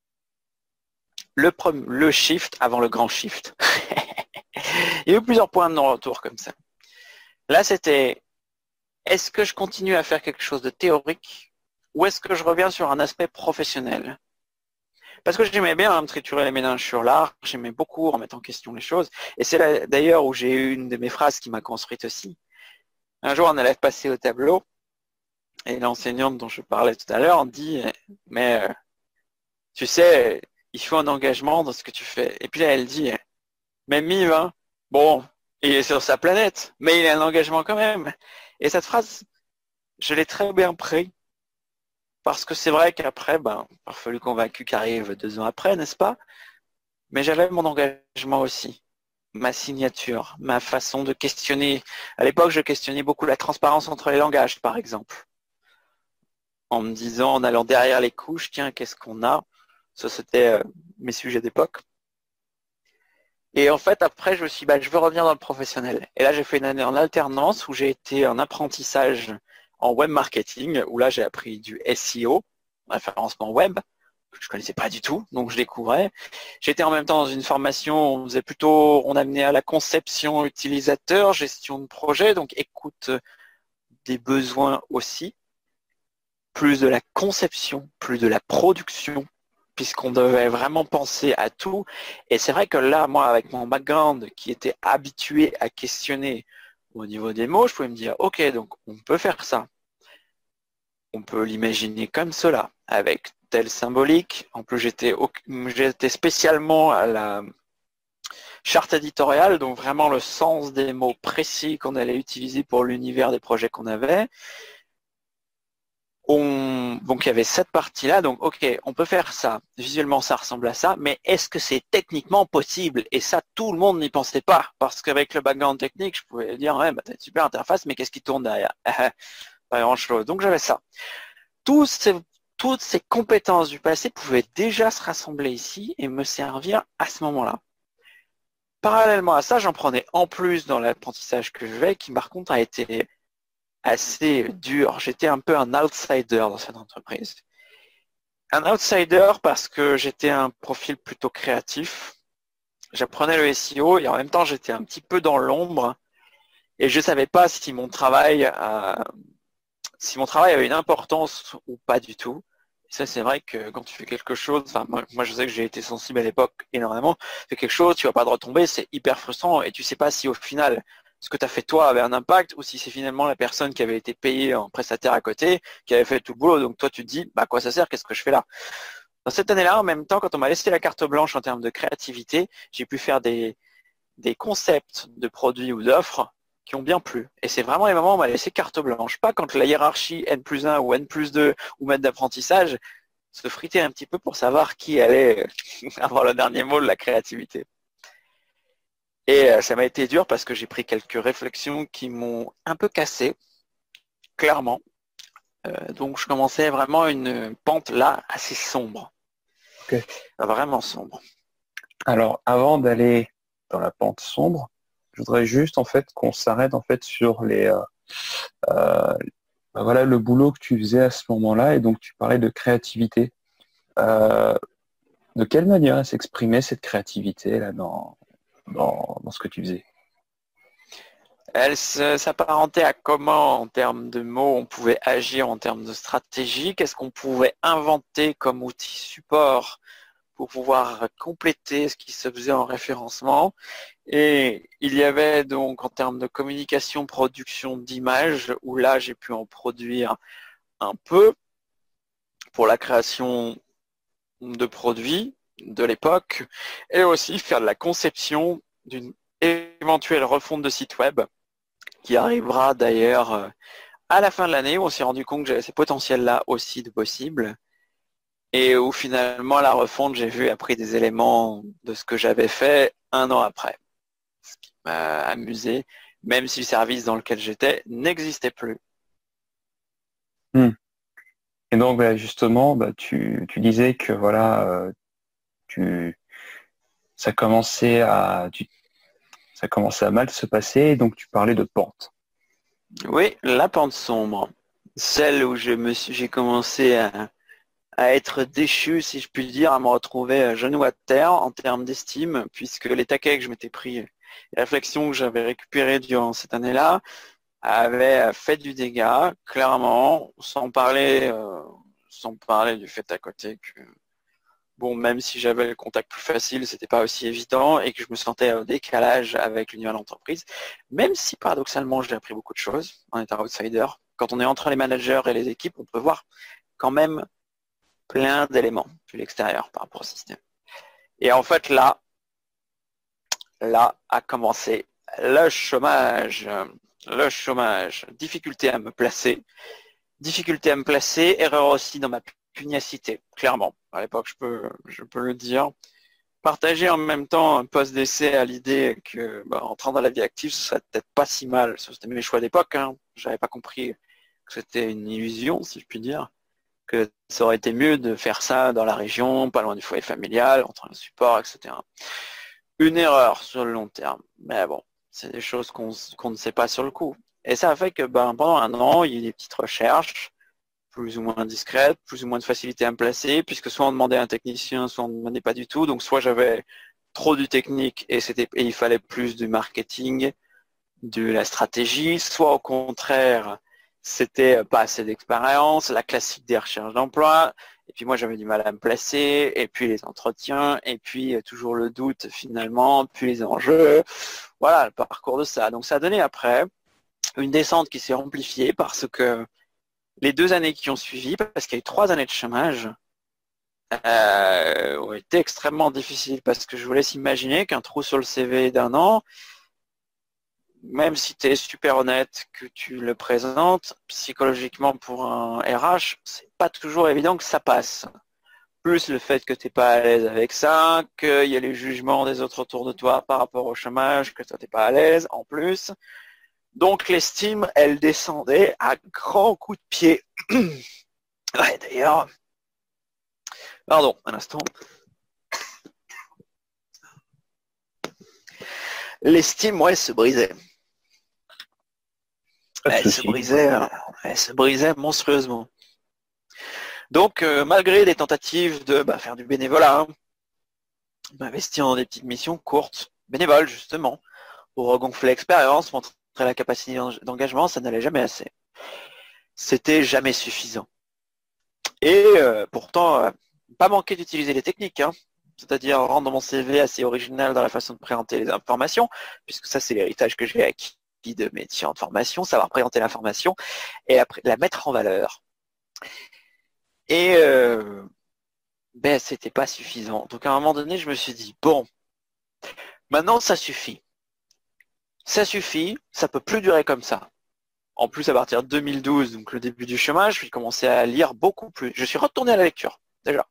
le shift avant le grand shift. Il y a eu plusieurs points de non-retour comme ça. Là, c'était, est-ce que je continue à faire quelque chose de théorique ou est-ce que je reviens sur un aspect professionnel? Parce que j'aimais bien me triturer les méninges sur l'art, j'aimais beaucoup remettre en question les choses. Et c'est là d'ailleurs où j'ai eu une de mes phrases qui m'a construite aussi. Un jour, on allait passer au tableau et l'enseignante dont je parlais tout à l'heure dit « Mais tu sais, il faut un engagement dans ce que tu fais. » Et puis là, elle dit « Mais Miv, hein, bon, il est sur sa planète, mais il a un engagement quand même. » Et cette phrase, je l'ai très bien pris. Parce que c'est vrai qu'après, Farfelu Convaincu qui arrive 2 ans après, n'est-ce pas? Mais j'avais mon engagement aussi, ma signature, ma façon de questionner. À l'époque, je questionnais beaucoup la transparence entre les langages, par exemple. En me disant, en allant derrière les couches, tiens, qu'est-ce qu'on a? Ça, c'était mes sujets d'époque. Et en fait, après, je me suis dit, je veux revenir dans le professionnel. Et là, j'ai fait une année en alternance où j'ai été en apprentissage en web marketing, où là, j'ai appris du SEO, référencement web, que je connaissais pas du tout, donc je découvrais. J'étais en même temps dans une formation, on amenait à la conception utilisateur, gestion de projet, donc écoute des besoins aussi, plus de la conception, plus de la production, puisqu'on devait vraiment penser à tout. Et c'est vrai que là, moi, avec mon background qui était habitué à questionner au niveau des mots, je pouvais me dire, ok, donc on peut faire ça. On peut l'imaginer comme cela, avec telle symbolique. En plus, j'étais spécialement à la charte éditoriale, donc vraiment le sens des mots précis qu'on allait utiliser pour l'univers des projets qu'on avait. Donc il y avait cette partie-là, donc ok, on peut faire ça, visuellement ça ressemble à ça, mais est-ce que c'est techniquement possible? Et ça, tout le monde n'y pensait pas, parce qu'avec le background technique, je pouvais dire, ouais, bah, t'as une super interface, mais qu'est-ce qui tourne derrière? Pas grand-chose. Donc j'avais ça. Toutes ces compétences du passé pouvaient déjà se rassembler ici et me servir à ce moment-là. Parallèlement à ça, j'en prenais en plus dans l'apprentissage que je fais, qui par contre a été assez dur. J'étais un peu un outsider dans cette entreprise. Un outsider parce que j'étais un profil plutôt créatif. J'apprenais le SEO et en même temps j'étais un petit peu dans l'ombre et je ne savais pas si mon travail avait une importance ou pas du tout. Et ça, c'est vrai que quand tu fais quelque chose, enfin moi je sais que j'ai été sensible à l'époque énormément, tu fais quelque chose, tu vas pas de retomber, c'est hyper frustrant et tu sais pas si au final ce que tu as fait toi avait un impact ou si c'est finalement la personne qui avait été payée en prestataire à côté qui avait fait tout le boulot. Donc toi tu te dis, bah à quoi ça sert, qu'est-ce que je fais là? Dans cette année-là, en même temps, quand on m'a laissé la carte blanche en termes de créativité, j'ai pu faire des concepts de produits ou d'offres qui ont bien plu. Et c'est vraiment les moments où on m'a laissé carte blanche. Pas quand la hiérarchie N+1 ou N+2 ou maître d'apprentissage se fritait un petit peu pour savoir qui allait avoir le dernier mot de la créativité. Et ça m'a été dur parce que j'ai pris quelques réflexions qui m'ont un peu cassé, clairement. Donc je commençais vraiment une pente là assez sombre. Okay. Vraiment sombre. Alors, avant d'aller dans la pente sombre, je voudrais juste en fait qu'on s'arrête en fait sur les voilà le boulot que tu faisais à ce moment-là et donc tu parlais de créativité. De quelle manière elle s'exprimait cette créativité là dans ce que tu faisais? Elle s'apparentait à comment, en termes de mots, on pouvait agir en termes de stratégie, qu'est-ce qu'on pouvait inventer comme outil support pour pouvoir compléter ce qui se faisait en référencement. Et il y avait donc en termes de communication, production d'images, où là j'ai pu en produire un peu pour la création de produits de l'époque, et aussi faire de la conception d'une éventuelle refonte de site web, qui arrivera d'ailleurs à la fin de l'année, où on s'est rendu compte que j'avais ces potentiels-là aussi de possible. Et où finalement la refonte, j'ai vu, a pris des éléments de ce que j'avais fait un an après. Ce qui m'a amusé, même si le service dans lequel j'étais n'existait plus. Et donc justement, tu disais que voilà, ça commençait à mal se passer, et donc tu parlais de pente. Oui, la pente sombre. Celle où j'ai commencé à être déchu, si je puis dire, à me retrouver genou à terre en termes d'estime, puisque les taquets que je m'étais pris, les réflexions que j'avais récupérées durant cette année-là, avaient fait du dégât, clairement, sans parler du fait à côté que, bon, même si j'avais le contact plus facile, c'était pas aussi évident et que je me sentais au décalage avec l'univers de l'entreprise, même si paradoxalement j'ai appris beaucoup de choses en étant outsider. Quand on est entre les managers et les équipes, on peut voir quand même plein d'éléments de l'extérieur par rapport au système. Et en fait, là a commencé le chômage. Difficulté à me placer, erreur aussi dans ma pugnacité, clairement. À l'époque, je peux le dire. Partager en même temps un poste d'essai à l'idée que entrant dans la vie active, ce serait peut-être pas si mal. C'était mes choix d'époque. Hein. J'avais pas compris que c'était une illusion, si je puis dire. Que ça aurait été mieux de faire ça dans la région, pas loin du foyer familial, entre un support, etc. Une erreur sur le long terme. Mais bon, c'est des choses qu'on ne sait pas sur le coup. Et ça a fait que pendant un an, il y a eu des petites recherches, plus ou moins discrètes, plus ou moins de facilité à me placer, puisque soit on demandait à un technicien, soit on ne demandait pas du tout. Donc soit j'avais trop du technique et il fallait plus du marketing, de la stratégie, soit au contraire, c'était pas assez d'expérience, la classique des recherches d'emploi, et puis moi j'avais du mal à me placer, et puis les entretiens, et puis toujours le doute finalement, puis les enjeux, voilà le parcours de ça. Donc ça a donné après une descente qui s'est amplifiée parce que les 2 années qui ont suivi, parce qu'il y a eu 3 années de chômage, ont été extrêmement difficiles parce que je vous laisse imaginer qu'un trou sur le CV d'un an, même si tu es super honnête, que tu le présentes, psychologiquement pour un RH, c'est pas toujours évident que ça passe. Plus le fait que tu n'es pas à l'aise avec ça, qu'il y a les jugements des autres autour de toi par rapport au chômage, que toi t'es pas à l'aise en plus. Donc l'estime, elle descendait à grands coups de pied. Ouais, d'ailleurs, pardon, un instant. L'estime, ouais, se brisait. Elle se brisait monstrueusement. Donc, malgré des tentatives de faire du bénévolat, hein, m'investir dans des petites missions courtes, bénévoles justement, pour regonfler l'expérience, montrer la capacité d'engagement, ça n'allait jamais assez. C'était jamais suffisant. Et pourtant, pas manquer d'utiliser les techniques, hein, c'est-à-dire rendre mon CV assez original dans la façon de présenter les informations, puisque ça c'est l'héritage que j'ai acquis de mes différentes formations, savoir présenter l'information et après la mettre en valeur. Et c'était pas suffisant. Donc à un moment donné, je me suis dit, bon, maintenant ça suffit. Ça suffit, ça peut plus durer comme ça. En plus, à partir de 2012, donc le début du chômage, j'ai commencé à lire beaucoup plus. Je suis retourné à la lecture, déjà.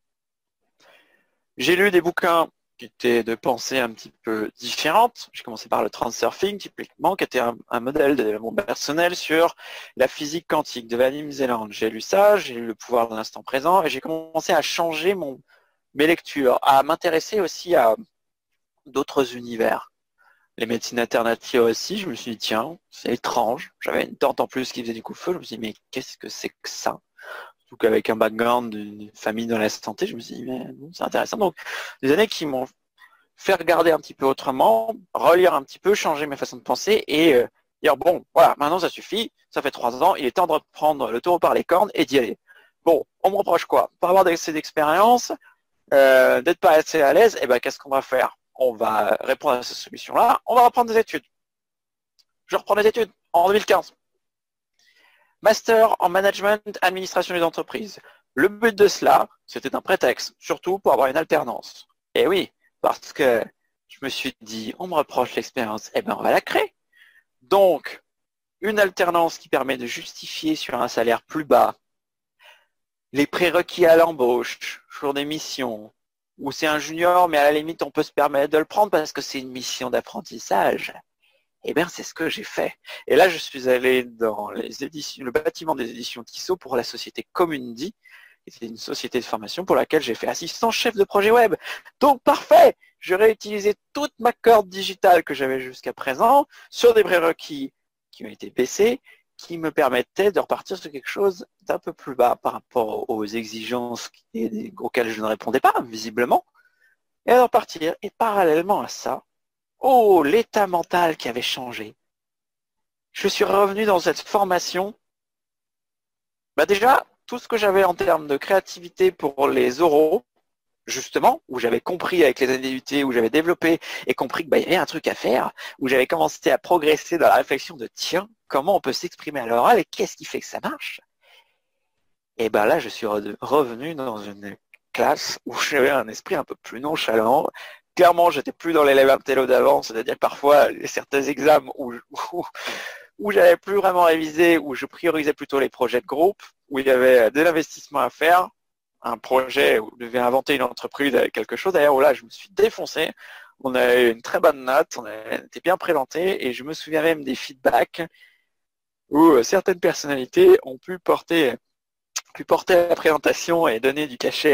J'ai lu des bouquins qui étaient de pensée un petit peu différentes. J'ai commencé par le transurfing, typiquement, qui était un modèle de développement personnel sur la physique quantique de Vadim Zeland. J'ai lu ça, j'ai lu Le pouvoir de l'instant présent, et j'ai commencé à changer mes lectures, à m'intéresser aussi à d'autres univers. Les médecines alternatives aussi, je me suis dit, tiens, c'est étrange. J'avais une tante en plus qui faisait du coup-feu, je me suis dit, mais qu'est-ce que c'est que ça? Surtout qu'avec un background d'une famille dans la santé, je me suis dit, mais bon, c'est intéressant. Donc, des années qui m'ont fait regarder un petit peu autrement, relire un petit peu, changer mes façons de penser et dire, bon, voilà, maintenant ça suffit, ça fait 3 ans, il est temps de reprendre le taureau par les cornes et d'y aller. Bon, on me reproche quoi? Pas avoir assez d'expérience, d'être pas assez à l'aise, et ben qu'est-ce qu'on va faire? On va répondre à cette solution-là, on va reprendre des études. Je reprends des études en 2015. Master en management, administration des entreprises. Le but de cela, c'était un prétexte, surtout pour avoir une alternance. Et oui, parce que je me suis dit, on me reproche l'expérience, eh ben on va la créer. Donc, une alternance qui permet de justifier sur un salaire plus bas les prérequis à l'embauche, sur des missions, où c'est un junior, mais à la limite, on peut se permettre de le prendre parce que c'est une mission d'apprentissage. Eh bien, c'est ce que j'ai fait. Et là, je suis allé dans le bâtiment des éditions Tissot pour la société Commundi, qui était une société de formation pour laquelle j'ai fait assistant chef de projet web. Donc, parfait! Je réutilisé toute ma corde digitale que j'avais jusqu'à présent sur des prérequis qui ont été baissés, qui me permettaient de repartir sur quelque chose d'un peu plus bas par rapport aux exigences auxquelles je ne répondais pas, visiblement, et de repartir. Et parallèlement à ça, oh, l'état mental qui avait changé. Je suis revenu dans cette formation. Déjà, tout ce que j'avais en termes de créativité pour les oraux, justement, où j'avais compris avec les années d'UT, où j'avais développé et compris qu'il y avait un truc à faire, où j'avais commencé à progresser dans la réflexion de tiens, comment on peut s'exprimer à l'oral et qu'est-ce qui fait que ça marche? Et là, je suis revenu dans une classe où j'avais un esprit un peu plus nonchalant. Clairement, j'étais plus dans l'élève intello d'avant, c'est-à-dire que parfois, certains examens où j'avais plus vraiment révisé, où je priorisais plutôt les projets de groupe, où il y avait de l'investissement à faire, un projet où je devais inventer une entreprise avec quelque chose. D'ailleurs, là, je me suis défoncé. On a eu une très bonne note, on était bien présenté, et je me souviens même des feedbacks où certaines personnalités ont pu porter la présentation et donner du cachet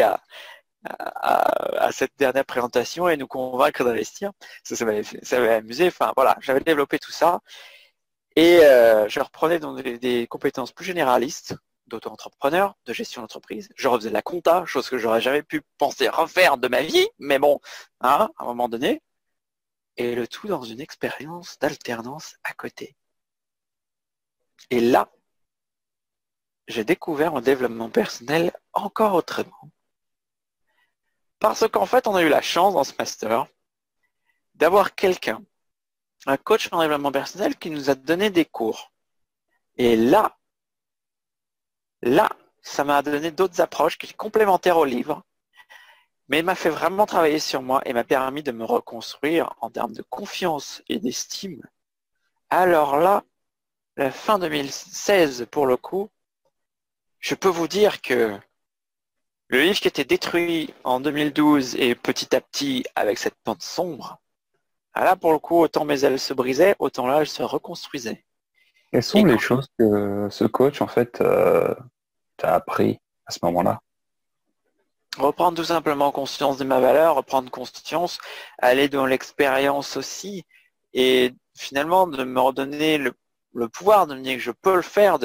à cette dernière présentation et nous convaincre d'investir. Ça m'avait amusé. Enfin voilà, j'avais développé tout ça et je reprenais dans des compétences plus généralistes d'auto-entrepreneur, de gestion d'entreprise. Je refaisais de la compta, chose que j'aurais jamais pu penser refaire de ma vie, mais bon, à un moment donné. Et le tout dans une expérience d'alternance à côté. Et là, j'ai découvert mon développement personnel encore autrement. Parce qu'en fait, on a eu la chance dans ce master d'avoir quelqu'un, un coach en développement personnel qui nous a donné des cours. Et là, ça m'a donné d'autres approches qui sont complémentaires au livre, mais il m'a fait vraiment travailler sur moi et m'a permis de me reconstruire en termes de confiance et d'estime. Alors là, la fin 2016, pour le coup, je peux vous dire que le livre qui était détruit en 2012 et petit à petit avec cette pente sombre, là pour le coup, autant mes ailes se brisaient, autant là elles se reconstruisaient. Quelles sont Et les quand choses que ce coach, en fait, t'a appris à ce moment-là? reprendre tout simplement conscience de ma valeur, reprendre conscience, aller dans l'expérience aussi, et finalement de me redonner le pouvoir de me dire que je peux le faire.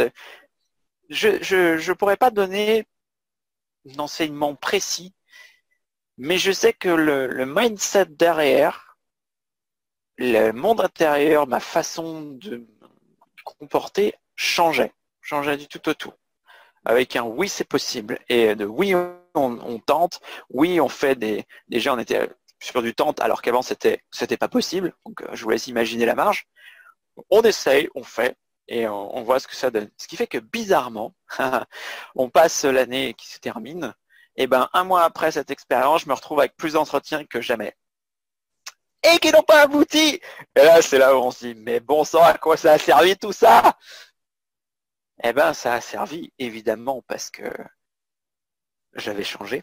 Je pourrais pas donner d'enseignement précis, mais je sais que le mindset derrière, le monde intérieur, ma façon de me comporter changeait du tout au tout. Avec un oui c'est possible et de oui on tente, oui on fait déjà on était sur du tente alors qu'avant c'était pas possible, donc je vous laisse imaginer la marge. On essaye, on fait et on voit ce que ça donne. Ce qui fait que bizarrement, on passe l'année qui se termine, et ben un mois après cette expérience, je me retrouve avec plus d'entretiens que jamais. Et qui n'ont pas abouti. Et là c'est là où on se dit mais bon sang, à quoi ça a servi tout ça? Eh ben ça a servi évidemment parce que j'avais changé.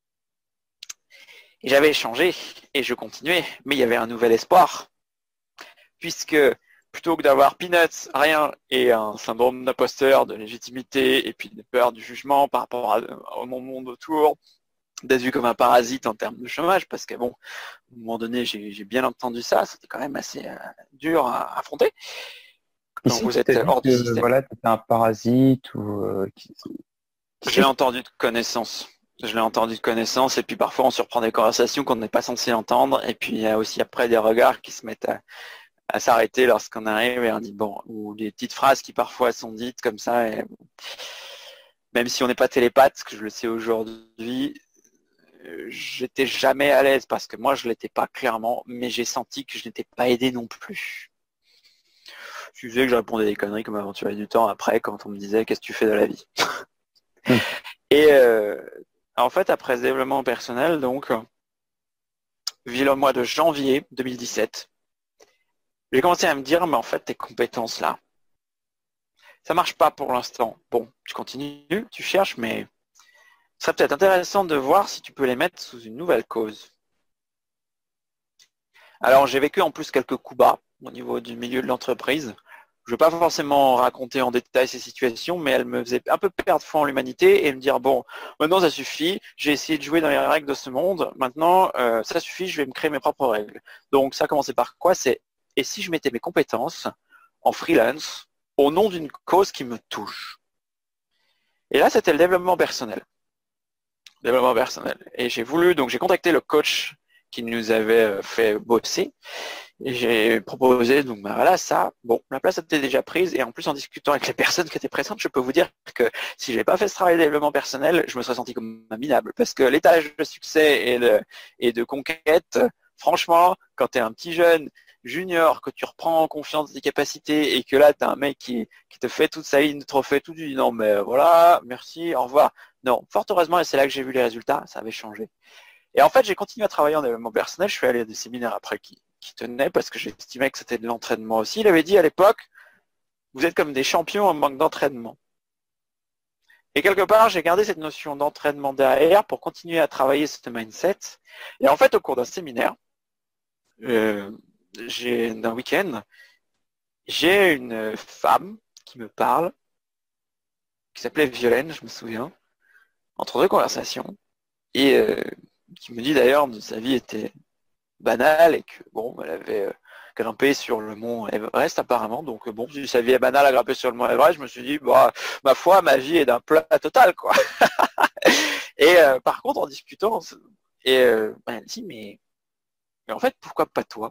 Et j'avais changé et je continuais, mais il y avait un nouvel espoir. Puisque plutôt que d'avoir peanuts, rien, et un syndrome d'imposteur, de légitimité, et puis de peur du jugement par rapport au monde autour, d'être vu comme un parasite en termes de chômage, parce que bon, à un moment donné, j'ai bien entendu ça, c'était quand même assez dur à affronter. Et Donc si vous tu t'as êtes dit hors du que système. voilà, tu étais un parasite ou qui Je l'ai c'est entendu de connaissance. Je l'ai entendu de connaissance, et puis parfois on surprend des conversations qu'on n'est pas censé entendre, et puis il y a aussi après des regards qui se mettent à s'arrêter lorsqu'on arrive et on dit bon, ou des petites phrases qui parfois sont dites comme ça, et même si on n'est pas télépathe, que je le sais aujourd'hui, j'étais jamais à l'aise parce que moi je l'étais pas clairement, mais j'ai senti que je n'étais pas aidé non plus. Je disais que je répondais des conneries comme aventurier du temps après quand on me disait qu'est-ce que tu fais de la vie. Hmm. Et en fait après ce développement personnel, donc vu le mois de janvier 2017, j'ai commencé à me dire mais en fait tes compétences là, ça marche pas pour l'instant. Bon, tu continues, tu cherches, mais ce serait peut-être intéressant de voir si tu peux les mettre sous une nouvelle cause. Alors j'ai vécu en plus quelques coups bas au niveau du milieu de l'entreprise. Je ne vais pas forcément raconter en détail ces situations, mais elles me faisaient un peu perdre foi en l'humanité et me dire bon, maintenant ça suffit, j'ai essayé de jouer dans les règles de ce monde, maintenant ça suffit, je vais me créer mes propres règles. Donc ça a commencé par quoi? C'est et si je mettais mes compétences en freelance au nom d'une cause qui me touche? Et là c'était le développement personnel. Développement personnel. Et j'ai voulu, donc j'ai contacté le coach qui nous avait fait bosser. Et j'ai proposé, donc ben voilà, ça, bon, la place était déjà prise, et en plus en discutant avec les personnes qui étaient présentes, je peux vous dire que si je n'avais pas fait ce travail de développement personnel, je me serais senti comme un minable. Parce que l'étalage de succès et de conquête, franchement, quand tu es un petit jeune junior, que tu reprends en confiance des capacités, et que là, tu as un mec qui te fait toute sa ligne de trophée, tout du non mais voilà, merci, au revoir. Non, fort heureusement, et c'est là que j'ai vu les résultats, ça avait changé. Et en fait, j'ai continué à travailler en développement personnel. Je suis allé à des séminaires après qui tenaient parce que j'estimais que c'était de l'entraînement aussi. Il avait dit à l'époque, vous êtes comme des champions en manque d'entraînement. Et quelque part, j'ai gardé cette notion d'entraînement derrière pour continuer à travailler ce mindset. Et en fait, au cours d'un séminaire, d'un week-end, j'ai une femme qui me parle, qui s'appelait Violaine, je me souviens, entre deux conversations, et qui me dit d'ailleurs que sa vie était banale et que bon, elle avait grimpé sur le mont Everest apparemment. Donc bon, si sa vie est banale à grimper sur le mont Everest, je me suis dit, bah, ma foi, ma vie est d'un plat total, quoi. Et par contre, en discutant, et elle dit, mais en fait, pourquoi pas toi?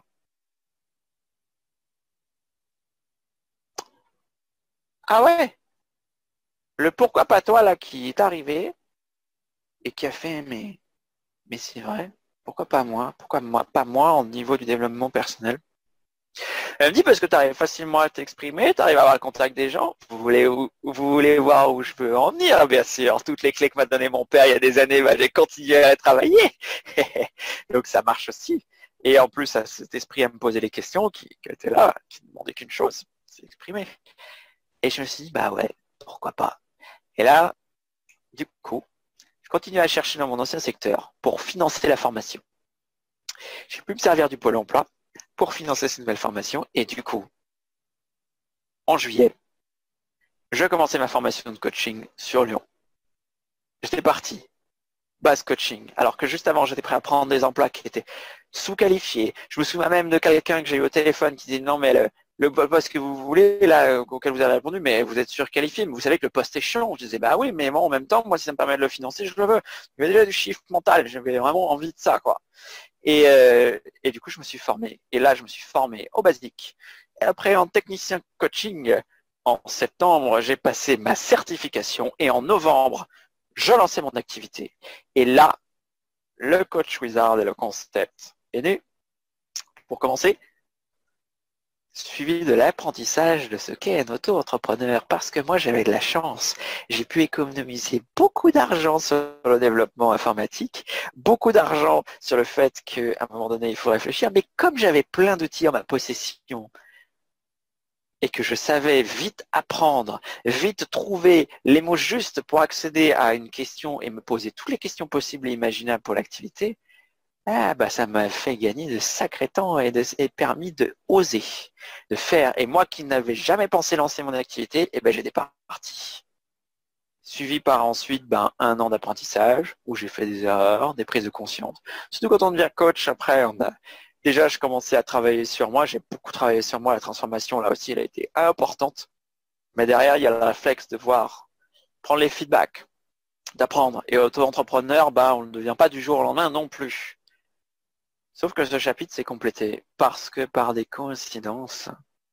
Ah ouais, le pourquoi pas toi là qui est arrivé et qui a fait, mais c'est vrai, pourquoi pas moi? Pourquoi moi, pas moi au niveau du développement personnel? Elle me dit parce que tu arrives facilement à t'exprimer, tu arrives à avoir le contact des gens. Vous voulez voir où je peux en venir, bien sûr. Toutes les clés que m'a donné mon père il y a des années, bah, j'ai continué à travailler. Donc ça marche aussi. Et en plus, à cet esprit à me poser les questions qui était là, qui ne demandait qu'une chose, s'exprimer. Et je me suis dit, bah ouais, pourquoi pas. Et là, du coup, je continue à chercher dans mon ancien secteur pour financer la formation. J'ai pu me servir du Pôle emploi pour financer cette nouvelle formation. Et du coup, en juillet, je commençais ma formation de coaching sur Lyon. J'étais parti, base coaching, alors que juste avant, j'étais prêt à prendre des emplois qui étaient sous-qualifiés. Je me souviens même de quelqu'un que j'ai eu au téléphone qui disait non, mais le poste que vous voulez, là, auquel vous avez répondu, mais vous êtes surqualifié, mais vous savez que le poste est chiant. Je disais, bah oui, mais moi, en même temps, moi, si ça me permet de le financer, je le veux. J'avais déjà du chiffre mental, j'avais vraiment envie de ça, quoi. Et du coup, je me suis formé. Et là, je me suis formé au basique. Et après, en technicien coaching, en septembre, j'ai passé ma certification. Et en novembre, je lançais mon activité. Et là, le Coach Wizard et le concept est né. Pour commencer, suivi de l'apprentissage de ce qu'est un auto-entrepreneur, parce que moi j'avais de la chance. J'ai pu économiser beaucoup d'argent sur le développement informatique, beaucoup d'argent sur le fait qu'à un moment donné il faut réfléchir, mais comme j'avais plein d'outils en ma possession et que je savais vite apprendre, vite trouver les mots justes pour accéder à une question et me poser toutes les questions possibles et imaginables pour l'activité, ça m'a fait gagner de sacrés temps et permis de oser, de faire. Et moi qui n'avais jamais pensé lancer mon activité, j'étais parti. Suivi par ensuite un an d'apprentissage où j'ai fait des erreurs, des prises de conscience. Surtout quand on devient coach, après, déjà je commençais à travailler sur moi. J'ai beaucoup travaillé sur moi. La transformation, là aussi, elle a été importante. Mais derrière, il y a le réflexe de voir, prendre les feedbacks, d'apprendre. Et auto-entrepreneur, on ne devient pas du jour au lendemain non plus. Sauf que ce chapitre s'est complété parce que par des coïncidences,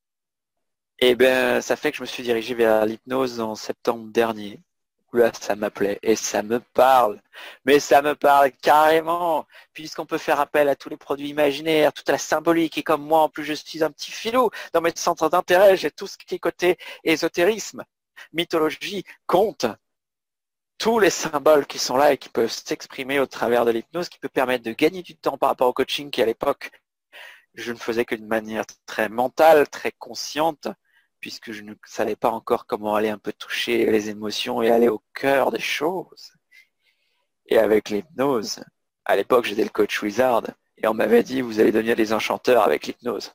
ça fait que je me suis dirigé vers l'hypnose en septembre dernier. Là, ça m'appelait et ça me parle. Mais ça me parle carrément, puisqu'on peut faire appel à tous les produits imaginaires, toute la symbolique. Et comme moi, en plus, je suis un petit philo dans mes centres d'intérêt, j'ai tout ce qui est côté ésotérisme, mythologie, conte. Tous les symboles qui sont là et qui peuvent s'exprimer au travers de l'hypnose, qui peut permettre de gagner du temps par rapport au coaching qui, à l'époque, je ne faisais que d'une manière très mentale, très consciente, puisque je ne savais pas encore comment aller un peu toucher les émotions et aller au cœur des choses. Et avec l'hypnose, à l'époque, j'étais le coach wizard, et on m'avait dit, vous allez devenir des enchanteurs avec l'hypnose.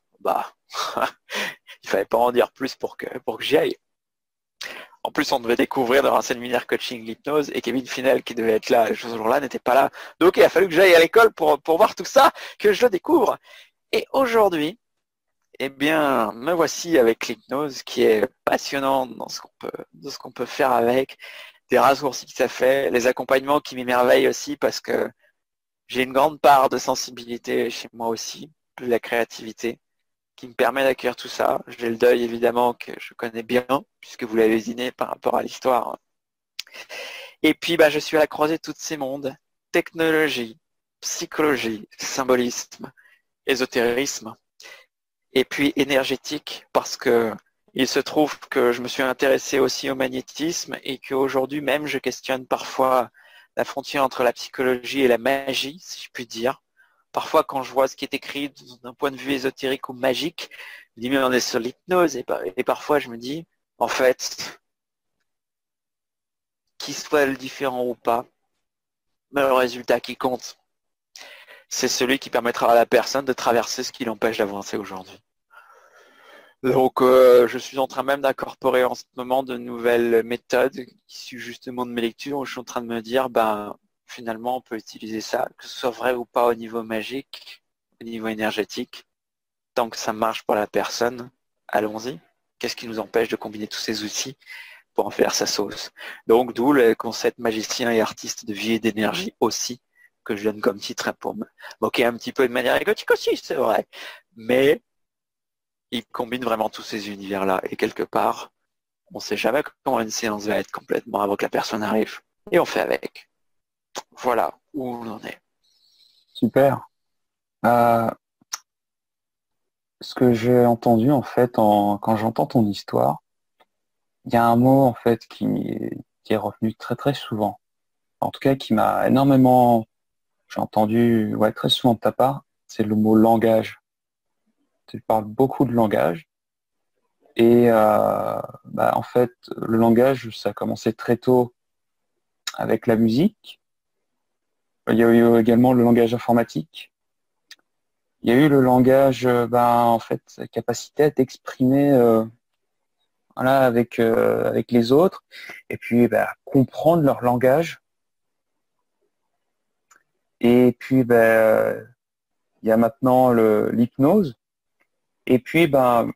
Il fallait pas en dire plus pour que j'y aille. En plus, on devait découvrir dans un séminaire coaching l'hypnose et Kevin Finel, qui devait être là ce jour-là, n'était pas là. Donc, il a fallu que j'aille à l'école pour voir tout ça, que je le découvre. Et aujourd'hui, me voici avec l'hypnose qui est passionnante dans ce qu'on peut faire avec, des raccourcis que ça fait, les accompagnements qui m'émerveillent aussi parce que j'ai une grande part de sensibilité chez moi aussi, de la créativité, qui me permet d'accueillir tout ça. J'ai le deuil évidemment que je connais bien, puisque vous l'avez deviné par rapport à l'histoire. Et puis je suis à la croisée de tous ces mondes, technologie, psychologie, symbolisme, ésotérisme, et puis énergétique, parce que il se trouve que je me suis intéressé aussi au magnétisme et qu'aujourd'hui même je questionne parfois la frontière entre la psychologie et la magie, si je puis dire. Parfois, quand je vois ce qui est écrit d'un point de vue ésotérique ou magique, je me dis, mais on est sur l'hypnose. Et parfois, je me dis, en fait, qu'il soit le différent ou pas, mais le résultat qui compte, c'est celui qui permettra à la personne de traverser ce qui l'empêche d'avancer aujourd'hui. Donc, je suis en train même d'incorporer en ce moment de nouvelles méthodes issues justement de mes lectures où je suis en train de me dire, finalement, on peut utiliser ça, que ce soit vrai ou pas au niveau magique, au niveau énergétique. Tant que ça marche pour la personne, allons-y. Qu'est-ce qui nous empêche de combiner tous ces outils pour en faire sa sauce? Donc, d'où le concept magicien et artiste de vie et d'énergie aussi, que je donne comme titre pour me moquer un petit peu de manière égotique aussi, c'est vrai. Mais il combine vraiment tous ces univers-là. Et quelque part, on ne sait jamais comment une séance va être complètement avant que la personne arrive. Et on fait avec. Voilà où on en est. Super. ce que j'ai entendu en fait quand j'entends ton histoire, il y a un mot en fait qui est revenu très très souvent. En tout cas, qui m'a énormément, j'ai entendu ouais, très souvent de ta part, c'est le mot langage. Tu parles beaucoup de langage et bah, en fait, le langage, ça a commencé très tôt avec la musique. Il y a eu également le langage informatique. Il y a eu le langage, ben, en fait, sa capacité à t'exprimer voilà, avec les autres et puis ben, comprendre leur langage. Et puis, ben, il y a maintenant l'hypnose. Et puis, ben,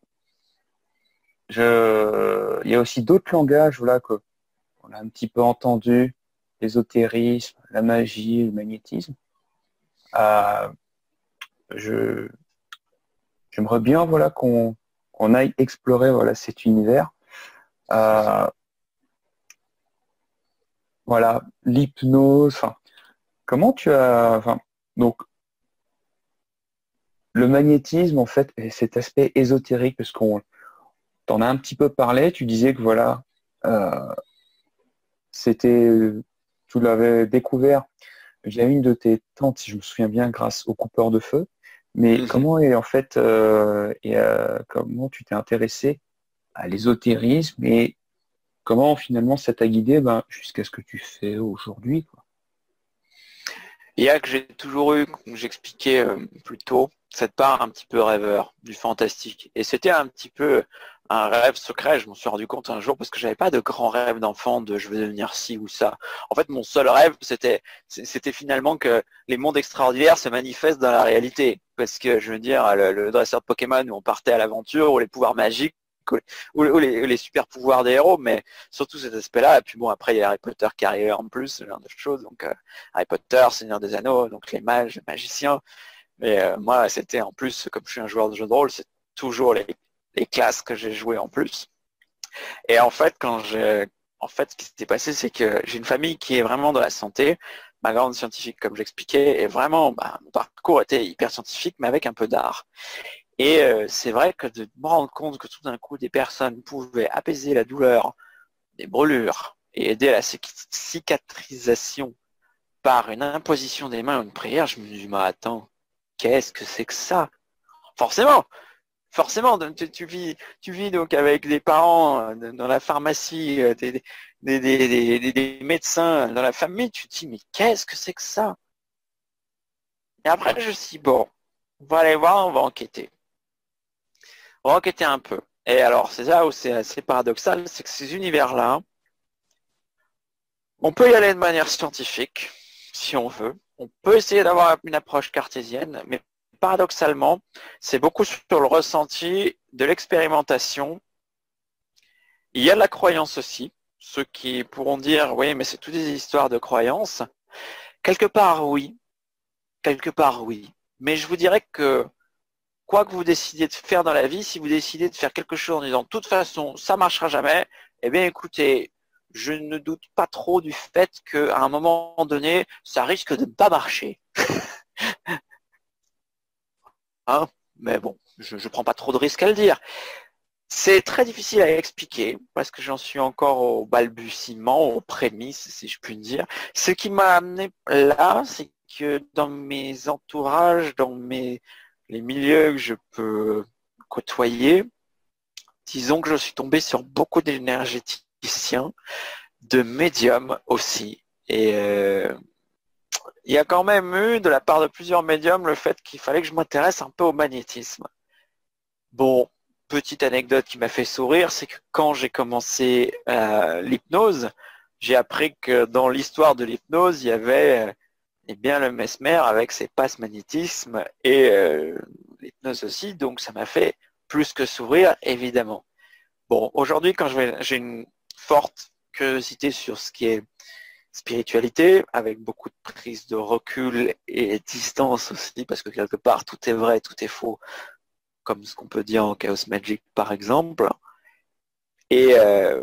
il y a aussi d'autres langages voilà, qu'on a un petit peu entendu, l'ésotérisme, la magie, le magnétisme. Euh, je, J'aimerais bien voilà, qu'on aille explorer voilà, cet univers. Euh, voilà, l'hypnose. Enfin, comment tu as. Enfin, donc, le magnétisme, en fait, et cet aspect ésotérique, parce qu'on t'en a un petit peu parlé, tu disais que voilà, euh, c'était. Tu l'avais découvert via une de tes tantes, si je me souviens bien, grâce au coupeur de feu. Mais comment est en fait comment tu t'es intéressé à l'ésotérisme et comment finalement ça t'a guidé ben, jusqu'à ce que tu fais aujourd'hui, quoi. Il y a que j'ai toujours eu, comme j'expliquais plus tôt, cette part un petit peu rêveur, du fantastique. Et c'était un petit peu un rêve secret, je m'en suis rendu compte un jour, parce que j'avais pas de grand rêve d'enfant de je veux devenir ci ou ça. En fait, mon seul rêve, c'était finalement que les mondes extraordinaires se manifestent dans la réalité. Parce que, je veux dire, le dresseur de Pokémon où on partait à l'aventure, ou les pouvoirs magiques, ou les super pouvoirs des héros, mais surtout cet aspect-là. Et puis bon, après, il y a Harry Potter qui arrivait en plus, ce genre de choses. Donc, Harry Potter, Seigneur des Anneaux, donc les mages, les magiciens. Mais moi, c'était en plus, comme je suis un joueur de jeu de rôle, c'est toujours les classes que j'ai jouées en plus. Et en fait, ce qui s'était passé, c'est que j'ai une famille qui est vraiment dans la santé. Ma grande scientifique, comme j'expliquais, et vraiment, bah, mon parcours était hyper scientifique, mais avec un peu d'art. Et c'est vrai que de me rendre compte que tout d'un coup, des personnes pouvaient apaiser la douleur des brûlures et aider à la cicatrisation par une imposition des mains ou une prière, je me dis, mais attends, qu'est-ce que c'est que ça? Forcément, forcément, tu vis donc avec des parents dans la pharmacie, des médecins dans la famille, tu te dis, mais qu'est-ce que c'est que ça? Et après, je me suis dit, bon, on va aller voir, on va enquêter. On va enquêter un peu. Et alors, c'est là où c'est assez paradoxal, c'est que ces univers-là, on peut y aller de manière scientifique, si on veut. On peut essayer d'avoir une approche cartésienne, mais paradoxalement, c'est beaucoup sur le ressenti de l'expérimentation. Il y a de la croyance aussi. Ceux qui pourront dire, oui, mais c'est toutes des histoires de croyances. Quelque part, oui. Quelque part, oui. Mais je vous dirais que quoi que vous décidiez de faire dans la vie, si vous décidez de faire quelque chose en disant, de toute façon, ça marchera jamais, eh bien, écoutez, je ne doute pas trop du fait qu'à un moment donné, ça risque de ne pas marcher. Hein, mais bon, je ne prends pas trop de risques à le dire. C'est très difficile à expliquer parce que j'en suis encore au balbutiement, aux prémices, si je puis dire. Ce qui m'a amené là, c'est que dans mes entourages, les milieux que je peux côtoyer, disons que je suis tombé sur beaucoup d'énergéticiens, de médiums aussi. Et il y a quand même eu de la part de plusieurs médiums le fait qu'il fallait que je m'intéresse un peu au magnétisme. Bon, petite anecdote qui m'a fait sourire, c'est que quand j'ai commencé l'hypnose, j'ai appris que dans l'histoire de l'hypnose, il y avait eh bien le mesmer avec ses passes magnétisme et l'hypnose aussi, donc ça m'a fait plus que sourire, évidemment. Bon, aujourd'hui, quand j'ai une forte curiosité sur ce qui est spiritualité, avec beaucoup de prise de recul et distance aussi, parce que quelque part, tout est vrai, tout est faux, comme ce qu'on peut dire en Chaos Magic, par exemple. Et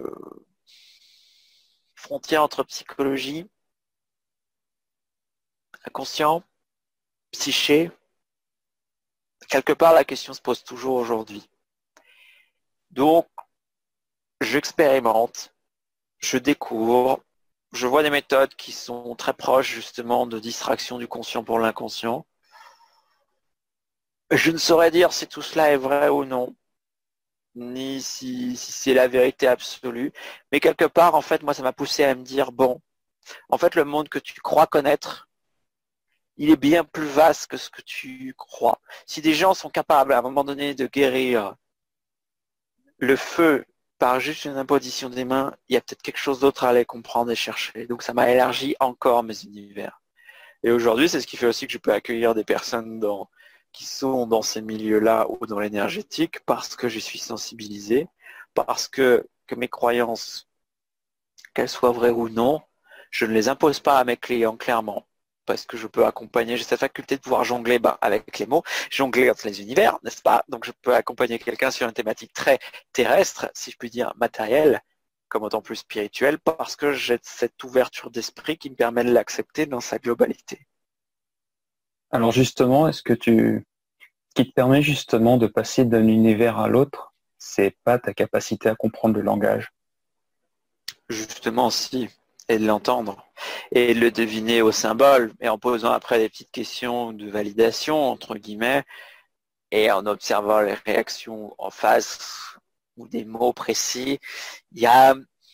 frontière entre psychologie, inconscient, psyché, quelque part, la question se pose toujours aujourd'hui. Donc, j'expérimente, je découvre, je vois des méthodes qui sont très proches justement de distraction du conscient pour l'inconscient. Je ne saurais dire si tout cela est vrai ou non, ni si c'est la vérité absolue, mais quelque part, en fait, moi, ça m'a poussé à me dire, bon, en fait, le monde que tu crois connaître, il est bien plus vaste que ce que tu crois. Si des gens sont capables, à un moment donné, de guérir le feu par juste une imposition des mains, il y a peut-être quelque chose d'autre à aller comprendre et chercher. Donc ça m'a élargi encore mes univers. Et aujourd'hui, c'est ce qui fait aussi que je peux accueillir des personnes qui sont dans ces milieux-là ou dans l'énergétique parce que je suis sensibilisé, parce que mes croyances, qu'elles soient vraies ou non, je ne les impose pas à mes clients clairement. Parce que je peux accompagner, j'ai cette faculté de pouvoir jongler avec les mots, jongler entre les univers, n'est-ce pas? Donc je peux accompagner quelqu'un sur une thématique très terrestre, si je puis dire matérielle, comme autant plus spirituelle, parce que j'ai cette ouverture d'esprit qui me permet de l'accepter dans sa globalité. Alors justement, ce qui te permet justement de passer d'un univers à l'autre, c'est pas ta capacité à comprendre le langage? Justement, si, et de l'entendre, et de le deviner au symbole, et en posant après des petites questions de validation, entre guillemets, et en observant les réactions en face ou des mots précis, il y a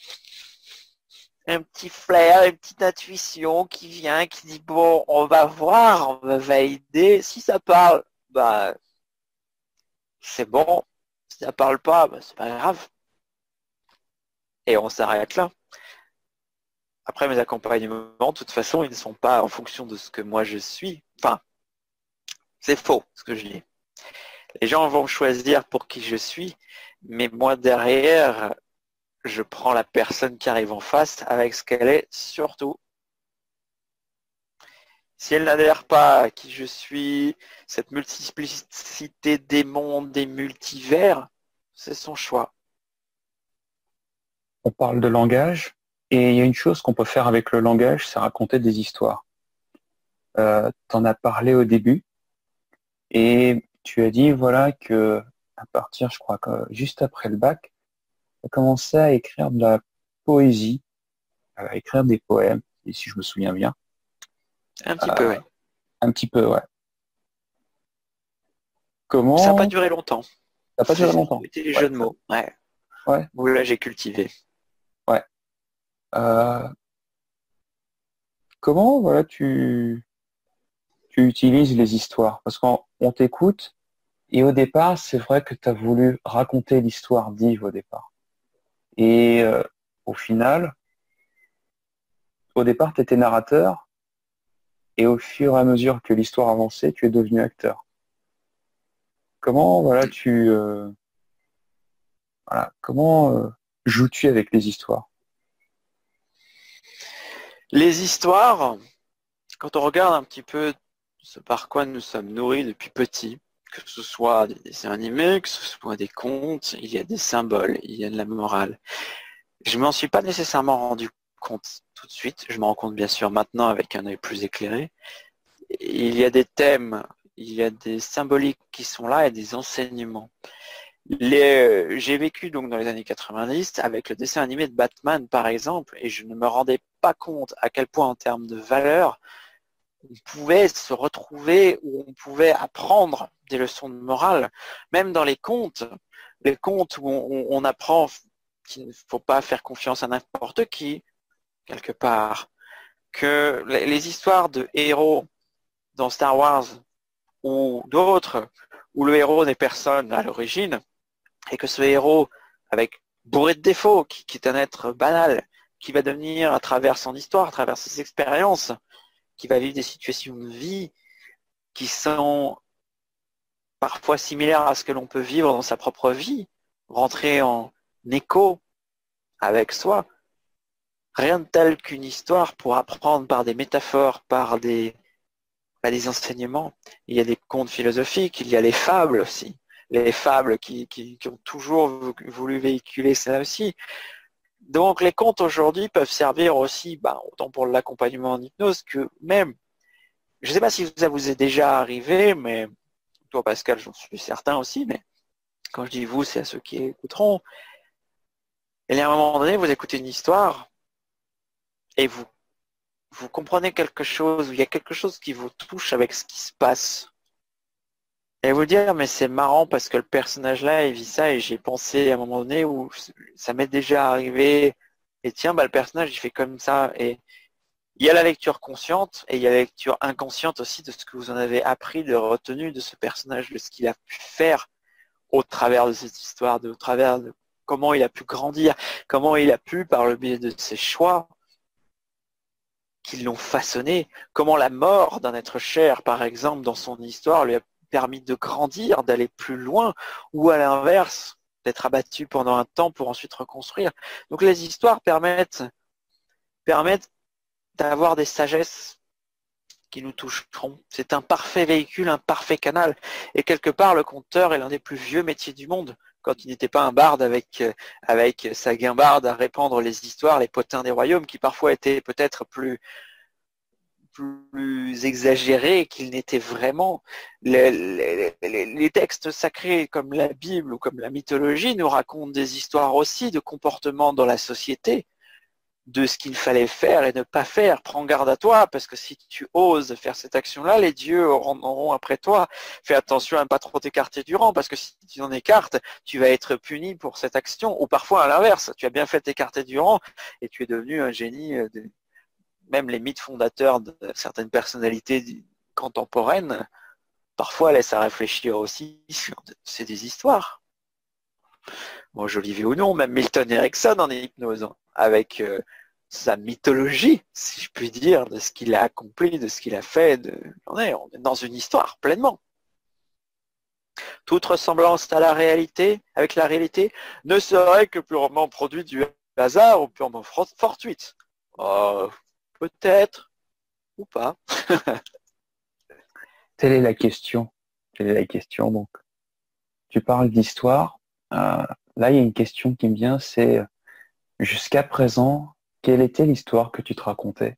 un petit flair, une petite intuition qui vient, qui dit bon, on va voir, on va valider. Si ça parle, bah c'est bon. Si ça parle pas, bah, c'est pas grave. Et on s'arrête là. Après, mes accompagnements, de toute façon, ils ne sont pas en fonction de ce que moi je suis. Enfin, c'est faux ce que je dis. Les gens vont choisir pour qui je suis, mais moi derrière, je prends la personne qui arrive en face avec ce qu'elle est surtout. Si elle n'adhère pas à qui je suis, cette multiplicité des mondes, des multivers, c'est son choix. On parle de langage, et il y a une chose qu'on peut faire avec le langage, c'est raconter des histoires. T'en as parlé au début, et tu as dit voilà que à partir, je crois que juste après le bac, tu as commencé à écrire de la poésie, à écrire des poèmes, et si je me souviens bien. Un petit peu, oui. Un petit peu, ouais. Ça n'a pas Comment... duré longtemps. Ça n'a pas duré longtemps. C'était les Ouais. jeux de mots. Ouais. Ouais. Où là, j'ai cultivé. Ouais. Comment voilà tu utilises les histoires? Parce qu'on t'écoute et au départ, c'est vrai que tu as voulu raconter l'histoire d'Yves au départ. Et au final, au départ, tu étais narrateur et au fur et à mesure que l'histoire avançait, tu es devenu acteur. Comment comment joues-tu avec les histoires? Les histoires, quand on regarde un petit peu ce par quoi nous sommes nourris depuis petit, que ce soit des dessins animés, que ce soit des contes, il y a des symboles, il y a de la morale. Je m'en suis pas nécessairement rendu compte tout de suite. Je m'en rends compte bien sûr maintenant avec un œil plus éclairé. Il y a des thèmes, il y a des symboliques qui sont là et des enseignements. J'ai vécu donc dans les années 90 avec le dessin animé de Batman par exemple et je ne me rendais pas compte à quel point en termes de valeur on pouvait se retrouver ou on pouvait apprendre des leçons de morale. Même dans les contes où on apprend qu'il ne faut pas faire confiance à n'importe qui, quelque part, que les histoires de héros dans Star Wars ou d'autres, où le héros n'est personne à l'origine, et que ce héros, avec bourré de défauts, qui est un être banal, qui va devenir à travers son histoire, à travers ses expériences, qui va vivre des situations de vie qui sont parfois similaires à ce que l'on peut vivre dans sa propre vie, rentrer en écho avec soi. Rien de tel qu'une histoire pour apprendre par des métaphores, par des enseignements. Il y a des contes philosophiques, il y a les fables aussi. Les fables qui ont toujours voulu véhiculer ça aussi. Donc les contes aujourd'hui peuvent servir aussi, autant pour l'accompagnement en hypnose que même, je ne sais pas si ça vous est déjà arrivé, mais toi Pascal, j'en suis certain aussi, mais quand je dis vous, c'est à ceux qui écouteront. Et à un moment donné, vous écoutez une histoire et vous comprenez quelque chose, il y a quelque chose qui vous touche avec ce qui se passe. Et vous dire, mais c'est marrant parce que le personnage là, il vit ça et j'ai pensé à un moment donné où ça m'est déjà arrivé. Et tiens, le personnage, il fait comme ça. Et il y a la lecture consciente et il y a la lecture inconsciente aussi de ce que vous en avez appris, de retenu de ce personnage, de ce qu'il a pu faire au travers de cette histoire, au travers de comment il a pu grandir, comment il a pu, par le biais de ses choix, qui l'ont façonné, comment la mort d'un être cher, par exemple, dans son histoire, lui a permis de grandir, d'aller plus loin, ou à l'inverse, d'être abattu pendant un temps pour ensuite reconstruire. Donc les histoires permettent d'avoir des sagesses qui nous toucheront. C'est un parfait véhicule, un parfait canal. Et quelque part, le conteur est l'un des plus vieux métiers du monde. Quand il n'était pas un barde avec sa guimbarde à répandre les histoires, les potins des royaumes, qui parfois étaient peut-être plus exagérés qu'ils n'étaient vraiment. Les textes sacrés comme la Bible ou comme la mythologie nous racontent des histoires aussi de comportements dans la société, de ce qu'il fallait faire et ne pas faire. Prends garde à toi, parce que si tu oses faire cette action-là, les dieux en auront après toi. Fais attention à ne pas trop t'écarter du rang, parce que si tu en écartes, tu vas être puni pour cette action. Ou parfois à l'inverse, tu as bien fait t'écarter du rang et tu es devenu un génie. Même les mythes fondateurs de certaines personnalités contemporaines, parfois laissent à réfléchir aussi sur c'est des histoires. Bon, Jolivet ou non, même Milton Erickson en hypnose, avec sa mythologie, si je puis dire, de ce qu'il a accompli, de ce qu'il a fait. On est dans une histoire, pleinement. Toute ressemblance à la réalité, avec la réalité, ne serait que purement produit du hasard ou purement fortuite. Peut-être, ou pas. Telle est la question. Telle est la question. Donc, tu parles d'histoire. Là, il y a une question qui me vient, c'est jusqu'à présent, quelle était l'histoire que tu te racontais?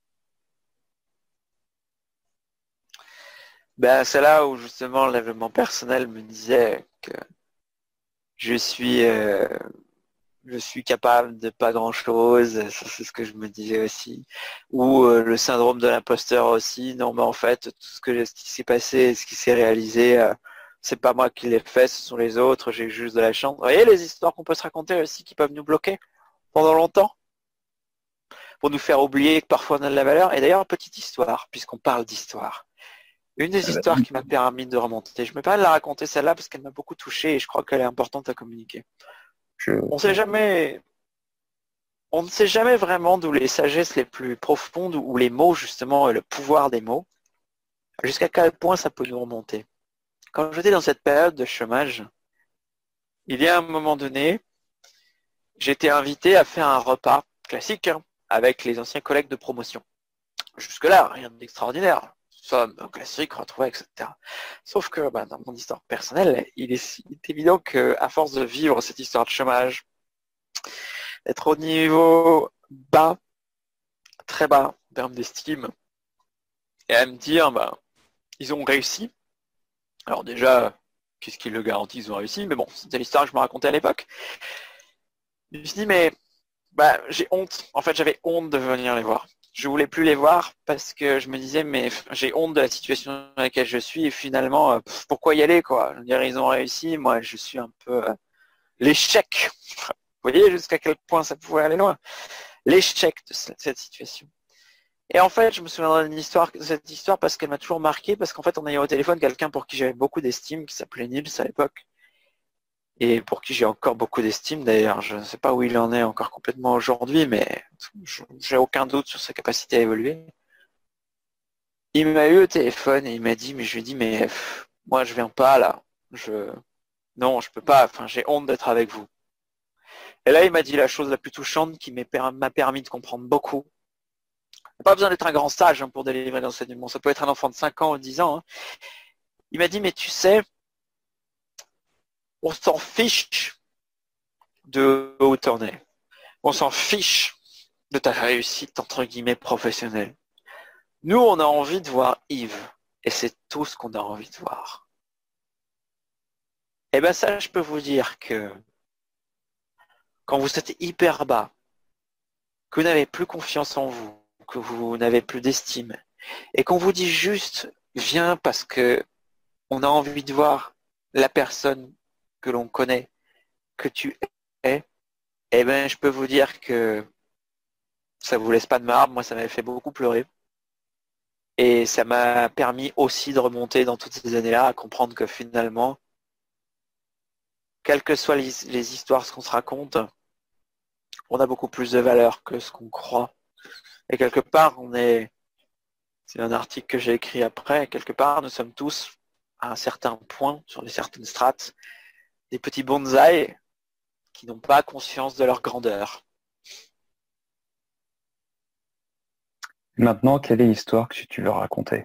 C'est là où justement l'événement personnel me disait que je suis capable de pas grand-chose, c'est ce que je me disais aussi. Ou le syndrome de l'imposteur aussi. Non, mais en fait, ce qui s'est passé, ce qui s'est réalisé, c'est pas moi qui l'ai fait, ce sont les autres, j'ai juste de la chance. Vous voyez les histoires qu'on peut se raconter aussi qui peuvent nous bloquer pendant longtemps, pour nous faire oublier que parfois on a de la valeur. Et d'ailleurs, petite histoire, puisqu'on parle d'histoire. Une des histoires qui m'a permis de remonter, je ne me permets de la raconter celle-là parce qu'elle m'a beaucoup touché et je crois qu'elle est importante à communiquer. On ne sait jamais vraiment d'où les sagesses les plus profondes, ou les mots justement, le pouvoir des mots, jusqu'à quel point ça peut nous remonter. Quand j'étais dans cette période de chômage, il y a un moment donné, j'étais invité à faire un repas classique avec les anciens collègues de promotion. Jusque-là, rien d'extraordinaire. Somme classique, retrouvé, etc. Sauf que dans mon histoire personnelle, il est évident qu'à force de vivre cette histoire de chômage, d'être au niveau bas, très bas en termes d'estime, et à me dire, ils ont réussi. Alors déjà, qu'est-ce qui le garantit qu'ils ont réussi? Mais bon, c'était l'histoire que je me racontais à l'époque. Je me suis dit, mais j'ai honte. En fait, j'avais honte de venir les voir. Je voulais plus les voir parce que je me disais, mais j'ai honte de la situation dans laquelle je suis et finalement, pourquoi y aller, quoi? Je veux dire, ils ont réussi, moi je suis un peu l'échec. Vous voyez jusqu'à quel point ça pouvait aller loin. L'échec de cette situation. Et en fait, je me souviendrai de cette histoire parce qu'elle m'a toujours marqué, parce qu'en fait, on a eu au téléphone quelqu'un pour qui j'avais beaucoup d'estime, qui s'appelait Nils à l'époque. Et pour qui j'ai encore beaucoup d'estime d'ailleurs. Je ne sais pas où il en est encore complètement aujourd'hui, mais j'ai aucun doute sur sa capacité à évoluer. Il m'a eu au téléphone et il m'a dit, mais je lui ai dit, mais moi je viens pas là. Non, je peux pas, j'ai honte d'être avec vous. Et là, il m'a dit la chose la plus touchante qui m'a permis de comprendre beaucoup. Il n'y a pas besoin d'être un grand sage pour délivrer l'enseignement. Ça peut être un enfant de 5 ans ou 10 ans. Il m'a dit, mais tu sais, on s'en fiche de où t'en es. On s'en fiche de ta réussite, entre guillemets, professionnelle. Nous, on a envie de voir Yves. Et c'est tout ce qu'on a envie de voir. Eh ben ça, je peux vous dire que quand vous êtes hyper bas, que vous n'avez plus confiance en vous, que vous n'avez plus d'estime, et qu'on vous dit juste viens parce que on a envie de voir la personne que l'on connaît, que tu es, eh ben je peux vous dire que ça vous laisse pas de marbre. Moi, ça m'avait fait beaucoup pleurer. Et ça m'a permis aussi de remonter dans toutes ces années-là à comprendre que finalement, quelles que soient les histoires qu'on se raconte, on a beaucoup plus de valeur que ce qu'on croit. Et quelque part, c'est un article que j'ai écrit après, quelque part, nous sommes tous à un certain point, sur les certaines strates, des petits bonsaïs qui n'ont pas conscience de leur grandeur. Maintenant, quelle est l'histoire que tu veux raconter?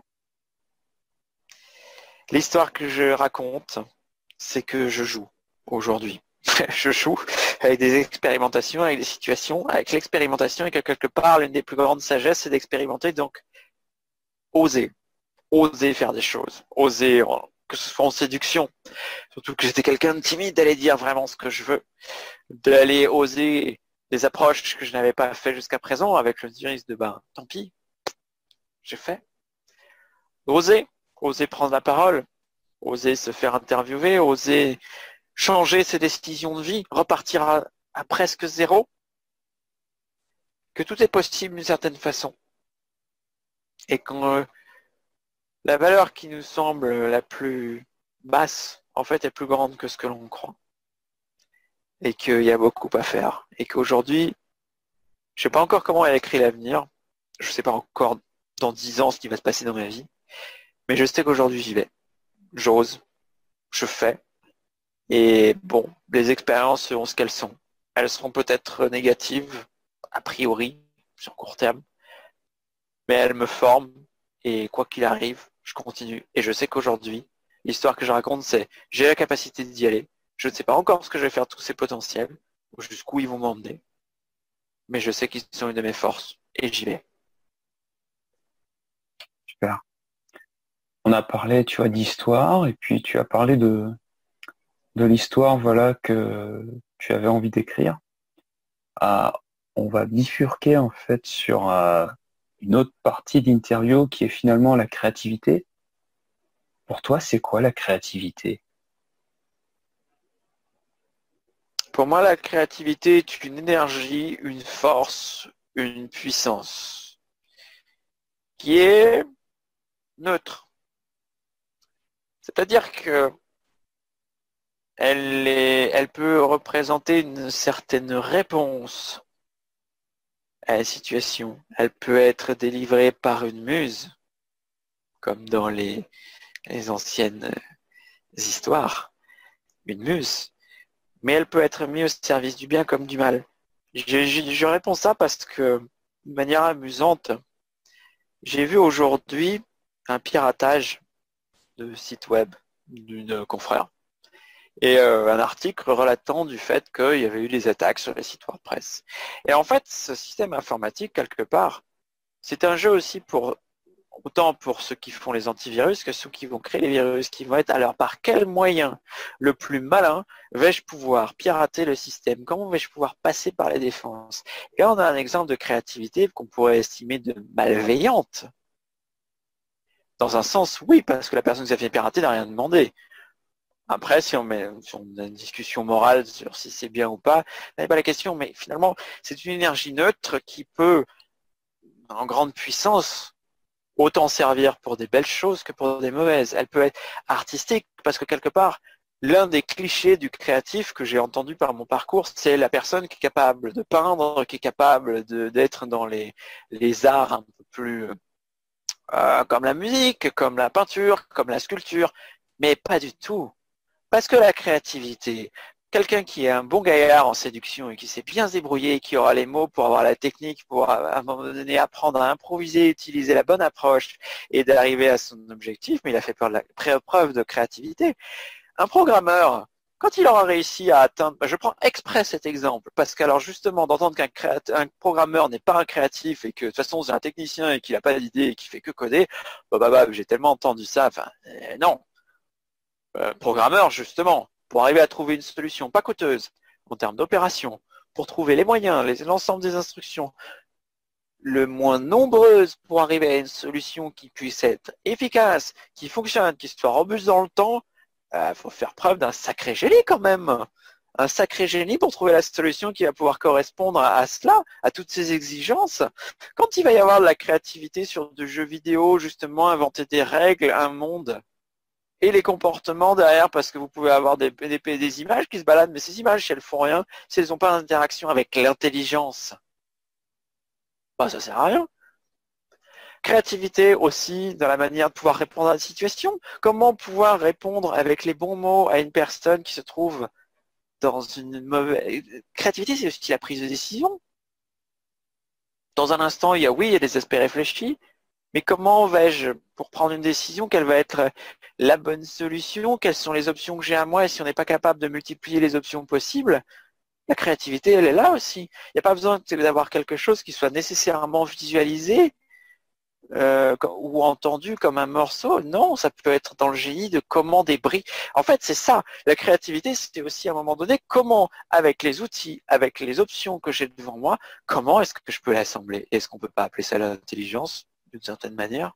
L'histoire que je raconte, c'est que je joue aujourd'hui. Je joue avec des expérimentations, avec des situations, avec l'expérimentation, et que quelque part, l'une des plus grandes sagesses, c'est d'expérimenter, donc oser. Oser faire des choses. Oser, que ce soit en séduction. Surtout que j'étais quelqu'un de timide, d'aller dire vraiment ce que je veux. D'aller oser des approches que je n'avais pas fait jusqu'à présent, avec le risque de, tant pis, j'ai fait. Oser. Oser prendre la parole. Oser se faire interviewer. Oser changer ses décisions de vie, repartir à presque zéro, que tout est possible d'une certaine façon. Et quand la valeur qui nous semble la plus basse, en fait, est plus grande que ce que l'on croit. Et qu'il y a beaucoup à faire. Et qu'aujourd'hui, je ne sais pas encore comment est écrit l'avenir, je ne sais pas encore dans 10 ans ce qui va se passer dans ma vie, mais je sais qu'aujourd'hui j'y vais. J'ose, je fais. Et bon, les expériences seront ce qu'elles sont. Elles seront peut-être négatives, a priori, sur court terme, mais elles me forment, et quoi qu'il arrive, je continue. Et je sais qu'aujourd'hui, l'histoire que je raconte, c'est j'ai la capacité d'y aller. Je ne sais pas encore ce que je vais faire de tous ces potentiels, ou jusqu'où ils vont m'emmener, mais je sais qu'ils sont une de mes forces, et j'y vais. Super. On a parlé, tu vois, d'histoire, et puis tu as parlé de l'histoire, voilà, que tu avais envie d'écrire. On va bifurquer en fait sur une autre partie d'interview qui est finalement la créativité. Pour toi, c'est quoi la créativité? Pour moi, la créativité est une énergie, une force, une puissance qui est neutre. C'est-à-dire que elle peut représenter une certaine réponse à la situation. Elle peut être délivrée par une muse, comme dans les anciennes histoires, une muse. Mais elle peut être mise au service du bien comme du mal. Je réponds ça parce que, de manière amusante, j'ai vu aujourd'hui un piratage de site web d'une confrère. Et un article relatant du fait qu'il y avait eu des attaques sur les sites WordPress. Et en fait, ce système informatique, quelque part, c'est un jeu aussi autant pour ceux qui font les antivirus que ceux qui vont créer les virus, qui vont être alors par quel moyen le plus malin vais-je pouvoir pirater le système? Comment vais-je pouvoir passer par les défenses? Et là, on a un exemple de créativité qu'on pourrait estimer de malveillante. Dans un sens, oui, parce que la personne qui s'est fait pirater n'a rien demandé. Après, si on a une discussion morale sur si c'est bien ou pas, n'est pas la question, mais finalement, c'est une énergie neutre qui peut, en grande puissance, autant servir pour des belles choses que pour des mauvaises. Elle peut être artistique, parce que quelque part, l'un des clichés du créatif que j'ai entendu par mon parcours, c'est la personne qui est capable de peindre, qui est capable d'être dans les arts un peu plus comme la musique, comme la peinture, comme la sculpture, mais pas du tout. Parce que la créativité, quelqu'un qui est un bon gaillard en séduction et qui sait bien se débrouiller, qui aura les mots pour avoir la technique, pour à un moment donné apprendre à improviser, utiliser la bonne approche et d'arriver à son objectif, mais il a fait preuve de créativité. Un programmeur, quand il aura réussi à atteindre, je prends exprès cet exemple, parce qu'alors justement d'entendre qu'un programmeur n'est pas un créatif et que de toute façon c'est un technicien et qu'il n'a pas d'idée et qu'il fait que coder, j'ai tellement entendu ça, non. Programmeur, justement, pour arriver à trouver une solution pas coûteuse en termes d'opération, pour trouver les moyens, l'ensemble des instructions, le moins nombreuses pour arriver à une solution qui puisse être efficace, qui fonctionne, qui soit robuste dans le temps, faut faire preuve d'un sacré génie quand même. Un sacré génie pour trouver la solution qui va pouvoir correspondre à cela, à toutes ces exigences. Quand il va y avoir de la créativité sur des jeux vidéo, justement, inventer des règles, un monde, et les comportements derrière, parce que vous pouvez avoir des images qui se baladent, mais ces images, si elles font rien, si elles n'ont pas d'interaction avec l'intelligence, bah, ça sert à rien. Créativité aussi dans la manière de pouvoir répondre à la situation. Comment pouvoir répondre avec les bons mots à une personne qui se trouve dans une mauvaise... Créativité, c'est aussi la prise de décision. Dans un instant, il y a des aspects réfléchis, mais comment vais-je, pour prendre une décision, quelle va être la bonne solution, quelles sont les options que j'ai à moi, et si on n'est pas capable de multiplier les options possibles, la créativité, elle est là aussi. Il n'y a pas besoin d'avoir quelque chose qui soit nécessairement visualisé, ou entendu comme un morceau. Non, ça peut être dans le génie de comment des briques. En fait, c'est ça. La créativité, c'était aussi à un moment donné comment, avec les outils, avec les options que j'ai devant moi, comment est-ce que je peux l'assembler? Est-ce qu'on peut pas appeler ça l'intelligence d'une certaine manière?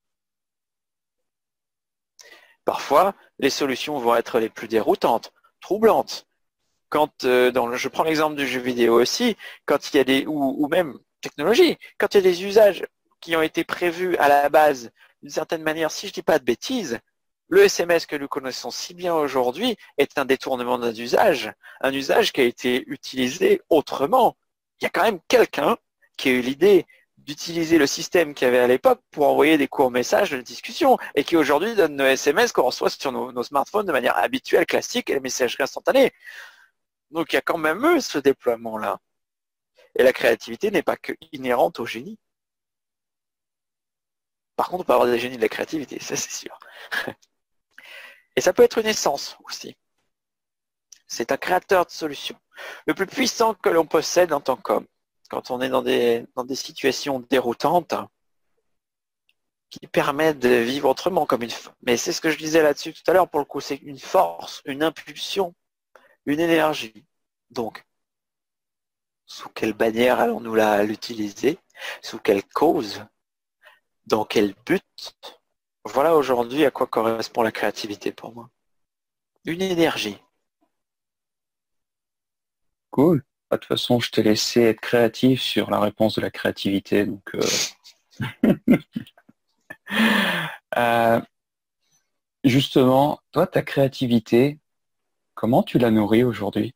Parfois, les solutions vont être les plus déroutantes, troublantes. Quand, je prends l'exemple du jeu vidéo aussi, quand il y a des, ou même technologie, quand il y a des usages qui ont été prévus à la base d'une certaine manière, si je ne dis pas de bêtises, le SMS que nous connaissons si bien aujourd'hui est un détournement d'un usage, un usage qui a été utilisé autrement. Il y a quand même quelqu'un qui a eu l'idée d'utiliser le système qu'il y avait à l'époque pour envoyer des courts messages de discussion et qui aujourd'hui donne le SMS qu'on reçoit sur nos smartphones de manière habituelle, classique, et la messagerie instantanée. Donc il y a quand même eu ce déploiement-là. Et la créativité n'est pas que inhérente au génie. Par contre, on peut avoir des génies de la créativité, ça c'est sûr. Et ça peut être une essence aussi. C'est un créateur de solutions. Le plus puissant que l'on possède en tant qu'homme, quand on est dans des situations déroutantes, qui permettent de vivre autrement comme une force. Mais c'est ce que je disais là-dessus tout à l'heure, pour le coup, c'est une force, une impulsion, une énergie. Donc, sous quelle bannière allons-nous l'utiliser? Sous quelle cause? Dans quel but? Voilà aujourd'hui à quoi correspond la créativité pour moi. Une énergie. Cool. De toute façon, je t'ai laissé être créatif sur la réponse de la créativité. Donc, justement, toi, ta créativité, comment tu la nourris aujourd'hui?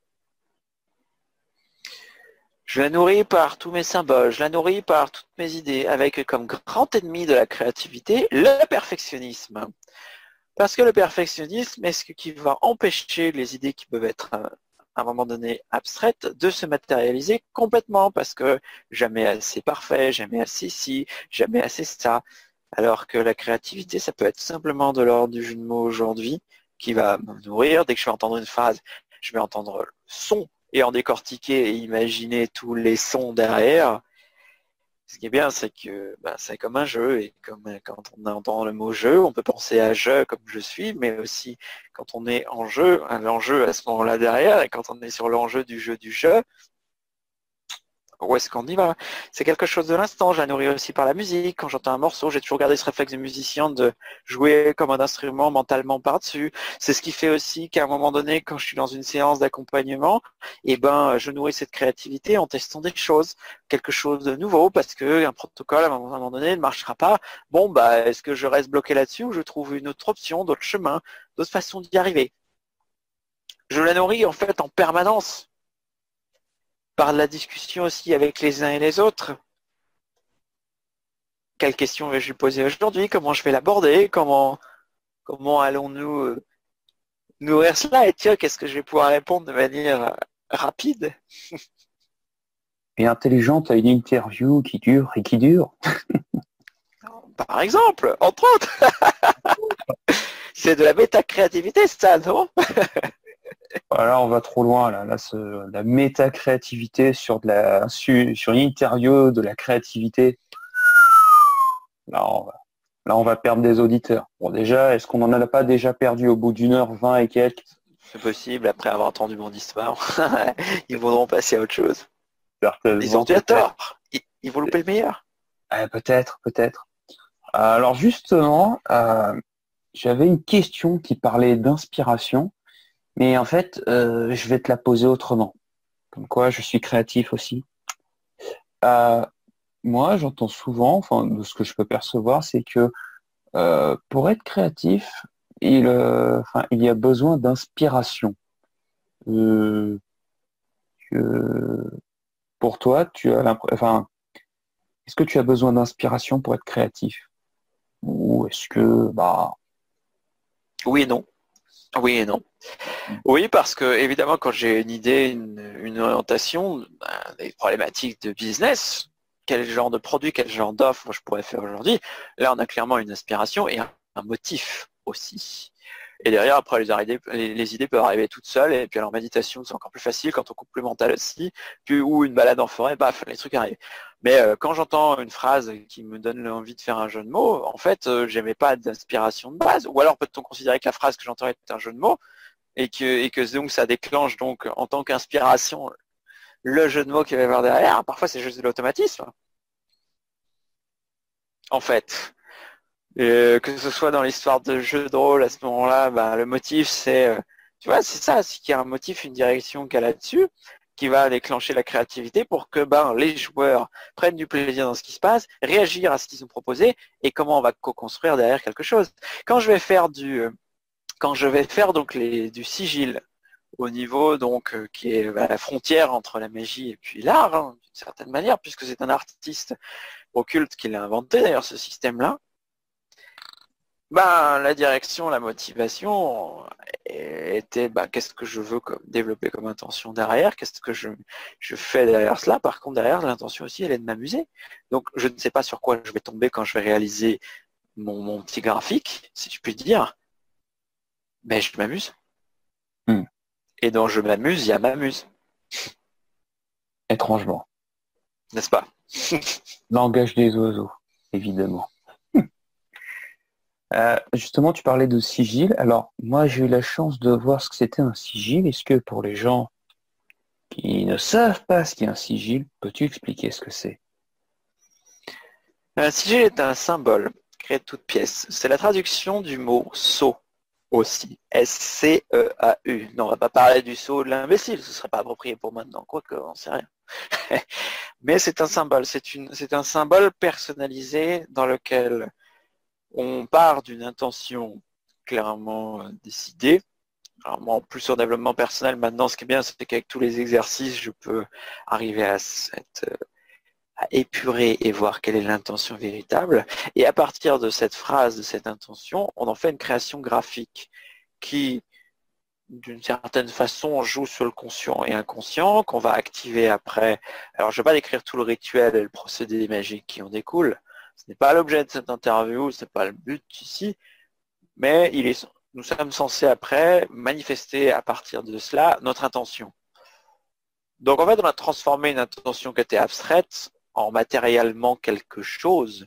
Je la nourris par tous mes symboles, je la nourris par toutes mes idées, avec comme grand ennemi de la créativité, le perfectionnisme. Parce que le perfectionnisme est ce qui va empêcher les idées qui peuvent être à un moment donné abstraites de se matérialiser complètement, parce que jamais assez parfait, jamais assez ci, jamais assez ça. Alors que la créativité, ça peut être simplement de l'ordre du jeu de mots aujourd'hui, qui va me nourrir. Dès que je vais entendre une phrase, je vais entendre le son et en décortiquer et imaginer tous les sons derrière. Ce qui est bien, c'est que c'est comme un jeu, et comme quand on entend le mot jeu, on peut penser à je comme je suis, mais aussi quand on est en jeu, l'enjeu à ce moment-là derrière, et quand on est sur l'enjeu du jeu, où est-ce qu'on y va? C'est quelque chose de l'instant. Je la nourris aussi par la musique. Quand j'entends un morceau, j'ai toujours gardé ce réflexe de musicien de jouer comme un instrument mentalement par-dessus. C'est ce qui fait aussi qu'à un moment donné, quand je suis dans une séance d'accompagnement, je nourris cette créativité en testant des choses, quelque chose de nouveau, parce qu'un protocole, à un moment donné, ne marchera pas. Est-ce que je reste bloqué là-dessus ou je trouve une autre option, d'autres chemins, d'autres façons d'y arriver? Je la nourris en fait en permanence. Par la discussion aussi avec les uns et les autres. Quelle question vais-je lui poser aujourd'hui? Comment je vais l'aborder? Comment allons-nous nourrir cela? Et tiens, qu'est-ce que je vais pouvoir répondre de manière rapide? Et intelligente à une interview qui dure et qui dure. Par exemple, entre autres. C'est de la méta-créativité, ça, non? Voilà, on va trop loin là. Là, la méta-créativité sur une interview de la créativité. Là, on va perdre des auditeurs. Bon, déjà, est-ce qu'on n'en a pas déjà perdu au bout d'1h20 et quelques? C'est possible, après avoir entendu mon histoire, ils voudront passer à autre chose. Ils ont bien tort. Ils vont louper le meilleur. Peut-être, peut-être. Alors justement, j'avais une question qui parlait d'inspiration, mais en fait, je vais te la poser autrement. Comme quoi, je suis créatif aussi. Euh, Moi, j'entends souvent, enfin, de ce que je peux percevoir, c'est que pour être créatif, il y a besoin d'inspiration. Euh, que- pour toi, est-ce que tu as besoin d'inspiration pour être créatif? Ou est-ce que, bah, Oui et non. Oui et non. Oui, parce que évidemment, quand j'ai une idée, une orientation, des problématiques de business, quel genre de produit, quel genre d'offre je pourrais faire aujourd'hui, là on a clairement une inspiration et un motif aussi. Et derrière, après, les idées peuvent arriver toutes seules, et puis alors méditation, c'est encore plus facile quand on coupe le mental aussi, puis ou une balade en forêt, baf, les trucs arrivent. Mais quand j'entends une phrase qui me donne l'envie de faire un jeu de mots, en fait, j'aimais pas d'inspiration de base. Ou alors peut-on considérer que la phrase que j'entends est un jeu de mots, et que donc ça déclenche donc en tant qu'inspiration le jeu de mots qu'il va y avoir derrière. Parfois, c'est juste de l'automatisme, en fait. Que ce soit dans l'histoire de jeu de rôle à ce moment-là, bah, le motif c'est, tu vois, c'est ça, c'est qu'il y a un motif, une direction qu'il y a là-dessus, qui va déclencher la créativité pour que les joueurs prennent du plaisir dans ce qui se passe, réagir à ce qu'ils ont proposé et comment on va co-construire derrière quelque chose. Quand je vais faire donc du sigil au niveau donc qui est la frontière entre la magie et puis l'art, hein, d'une certaine manière, puisque c'est un artiste occulte qui l'a inventé d'ailleurs ce système-là. La direction, la motivation était qu'est-ce que je veux développer comme intention derrière, qu'est-ce que je fais derrière cela. Par contre, derrière, l'intention aussi, elle est de m'amuser. Donc, je ne sais pas sur quoi je vais tomber quand je vais réaliser mon petit graphique, si je puis dire, mais je m'amuse. Hmm. Et dans je m'amuse, il y a m'amuse. Étrangement. N'est-ce pas? Langage des oiseaux, évidemment. Justement, tu parlais de sigil. Alors, moi, j'ai eu la chance de voir ce que c'était un sigil. Est-ce que pour les gens qui ne savent pas ce qu'est un sigil, peux-tu expliquer ce que c'est? Un sigil est un symbole créé de toutes pièces. C'est la traduction du mot sceau aussi. S-C-E-A-U. Non, on va pas parler du sceau de l'imbécile, ce serait pas approprié pour maintenant, quoique, on sait rien. Mais c'est un symbole, c'est un symbole personnalisé dans lequel on part d'une intention clairement décidée. Alors moi, en plus en développement personnel, maintenant, ce qui est bien, c'est qu'avec tous les exercices, je peux arriver à épurer et voir quelle est l'intention véritable. Et à partir de cette phrase, de cette intention, on en fait une création graphique qui, d'une certaine façon, joue sur le conscient et inconscient, qu'on va activer après. Alors, je ne vais pas décrire tout le rituel et le procédé magique qui en découle. Ce n'est pas l'objet de cette interview, ce n'est pas le but ici, mais nous sommes censés après manifester à partir de cela notre intention. Donc, en fait, on a transformé une intention qui était abstraite en matériellement quelque chose.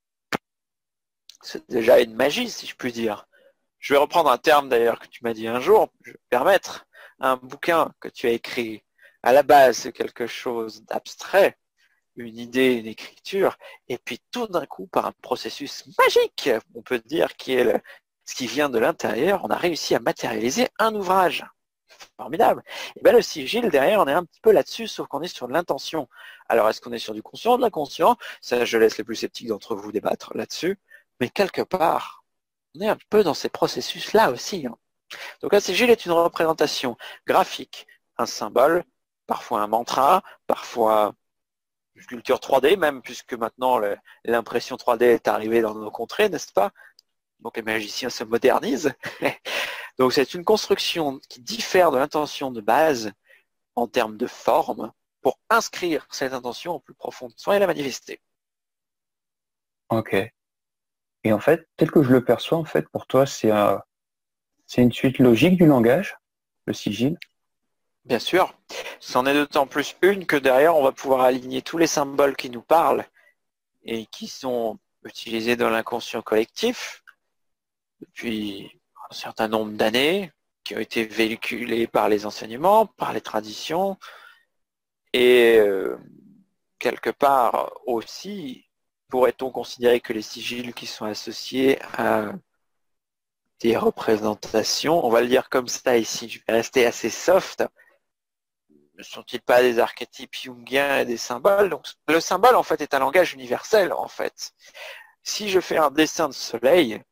C'est déjà une magie, si je puis dire. Je vais reprendre un terme d'ailleurs que tu m'as dit un jour, je vais me permettre. Un bouquin que tu as écrit, à la base, c'est quelque chose d'abstrait, une idée, une écriture, et puis tout d'un coup, par un processus magique, on peut dire, qui est ce qui vient de l'intérieur, on a réussi à matérialiser un ouvrage. Formidable. Et bien le sigil, derrière, on est un petit peu là-dessus, sauf qu'on est sur l'intention. Alors, est-ce qu'on est sur du conscient ou de l'inconscient? Ça, je laisse les plus sceptiques d'entre vous débattre là-dessus. Mais quelque part, on est un peu dans ces processus-là aussi. Hein. Donc un sigil est une représentation graphique, un symbole, parfois un mantra, parfois une sculpture 3D, même puisque maintenant l'impression 3D est arrivée dans nos contrées, n'est-ce pas? Donc les magiciens se modernisent. Donc c'est une construction qui diffère de l'intention de base en termes de forme pour inscrire cette intention au plus profond de soi et la manifester. Ok. Et en fait, tel que je le perçois, en fait, pour toi, c'est une suite logique du langage, le sigil. Bien sûr, c'en est d'autant plus une que derrière, on va pouvoir aligner tous les symboles qui nous parlent et qui sont utilisés dans l'inconscient collectif depuis un certain nombre d'années, qui ont été véhiculés par les enseignements, par les traditions, et quelque part aussi, pourrait-on considérer que les sigils qui sont associés à des représentations, on va le dire comme ça ici, je vais rester assez soft, ne sont-ils pas des archétypes jungiens et des symboles? Donc le symbole en fait est un langage universel en fait. Si je fais un dessin de soleil,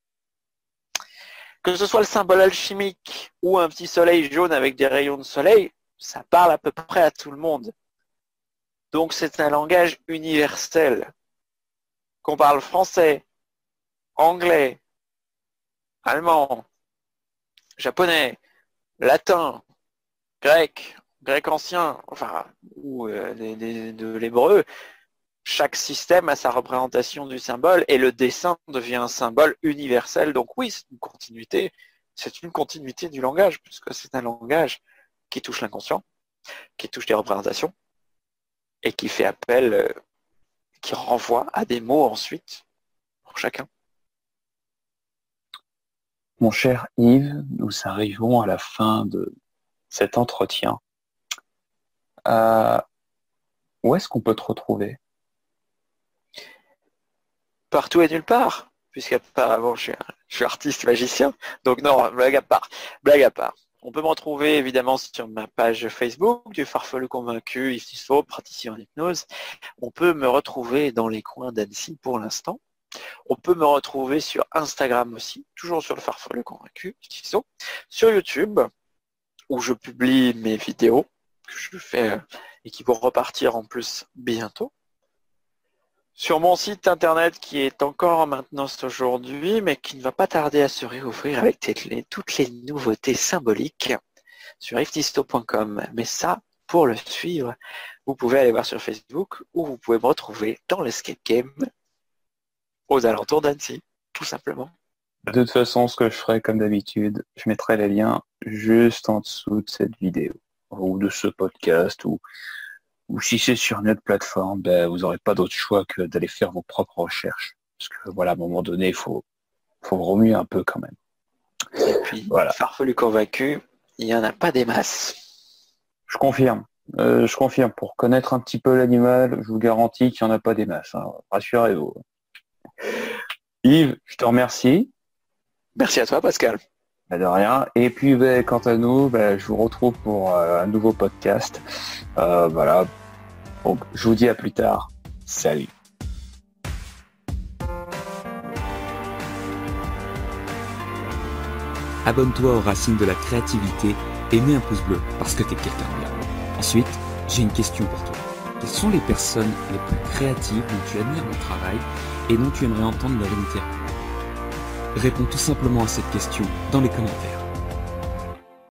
que ce soit le symbole alchimique ou un petit soleil jaune avec des rayons de soleil, ça parle à peu près à tout le monde. Donc c'est un langage universel. Qu'on parle français, anglais, allemand, japonais, latin, grec, grec ancien, enfin, ou de l'hébreu, chaque système a sa représentation du symbole et le dessin devient un symbole universel. Donc oui, c'est une continuité du langage, puisque c'est un langage qui touche l'inconscient, qui touche les représentations et qui fait appel, qui renvoie à des mots ensuite pour chacun. Mon cher Yves, nous arrivons à la fin de cet entretien. Où est-ce qu'on peut te retrouver? Partout et nulle part, puisqu'apparemment je suis artiste magicien, donc non, blague à part. On peut me retrouver évidemment sur ma page Facebook du Farfelu Convaincu, Yves Tissot, praticien en hypnose. On peut me retrouver dans les coins d'Annecy pour l'instant. On peut me retrouver sur Instagram aussi, toujours sur le Farfelu Convaincu, Yves Tissot. Sur YouTube, où je publie mes vidéos que je fais et qui vont repartir en plus bientôt. Sur mon site internet qui est encore en maintenance aujourd'hui, mais qui ne va pas tarder à se réouvrir avec toutes les nouveautés symboliques sur yvestisto.com. Mais ça, pour le suivre, vous pouvez aller voir sur Facebook ou vous pouvez me retrouver dans l'escape game aux alentours d'Annecy, tout simplement. De toute façon, ce que je ferai comme d'habitude, je mettrai les liens juste en dessous de cette vidéo ou de ce podcast ou si c'est sur une autre plateforme, ben, vous n'aurez pas d'autre choix que d'aller faire vos propres recherches. Parce que voilà, à un moment donné, il faut remuer un peu quand même. Et puis, voilà. Farfelu Convaincu, il n'y en a pas des masses. Je confirme. Pour connaître un petit peu l'animal, je vous garantis qu'il n'y en a pas des masses. Hein. Rassurez-vous. Yves, je te remercie. Merci à toi, Pascal. De rien. Et puis, quant à nous, je vous retrouve pour un nouveau podcast. Voilà. Donc, je vous dis à plus tard. Salut. Abonne-toi aux Racines de la Créativité et mets un pouce bleu parce que t'es quelqu'un de bien. Ensuite, j'ai une question pour toi. Quelles sont les personnes les plus créatives dont tu admires le travail et dont tu aimerais entendre leur interview? Réponds tout simplement à cette question dans les commentaires.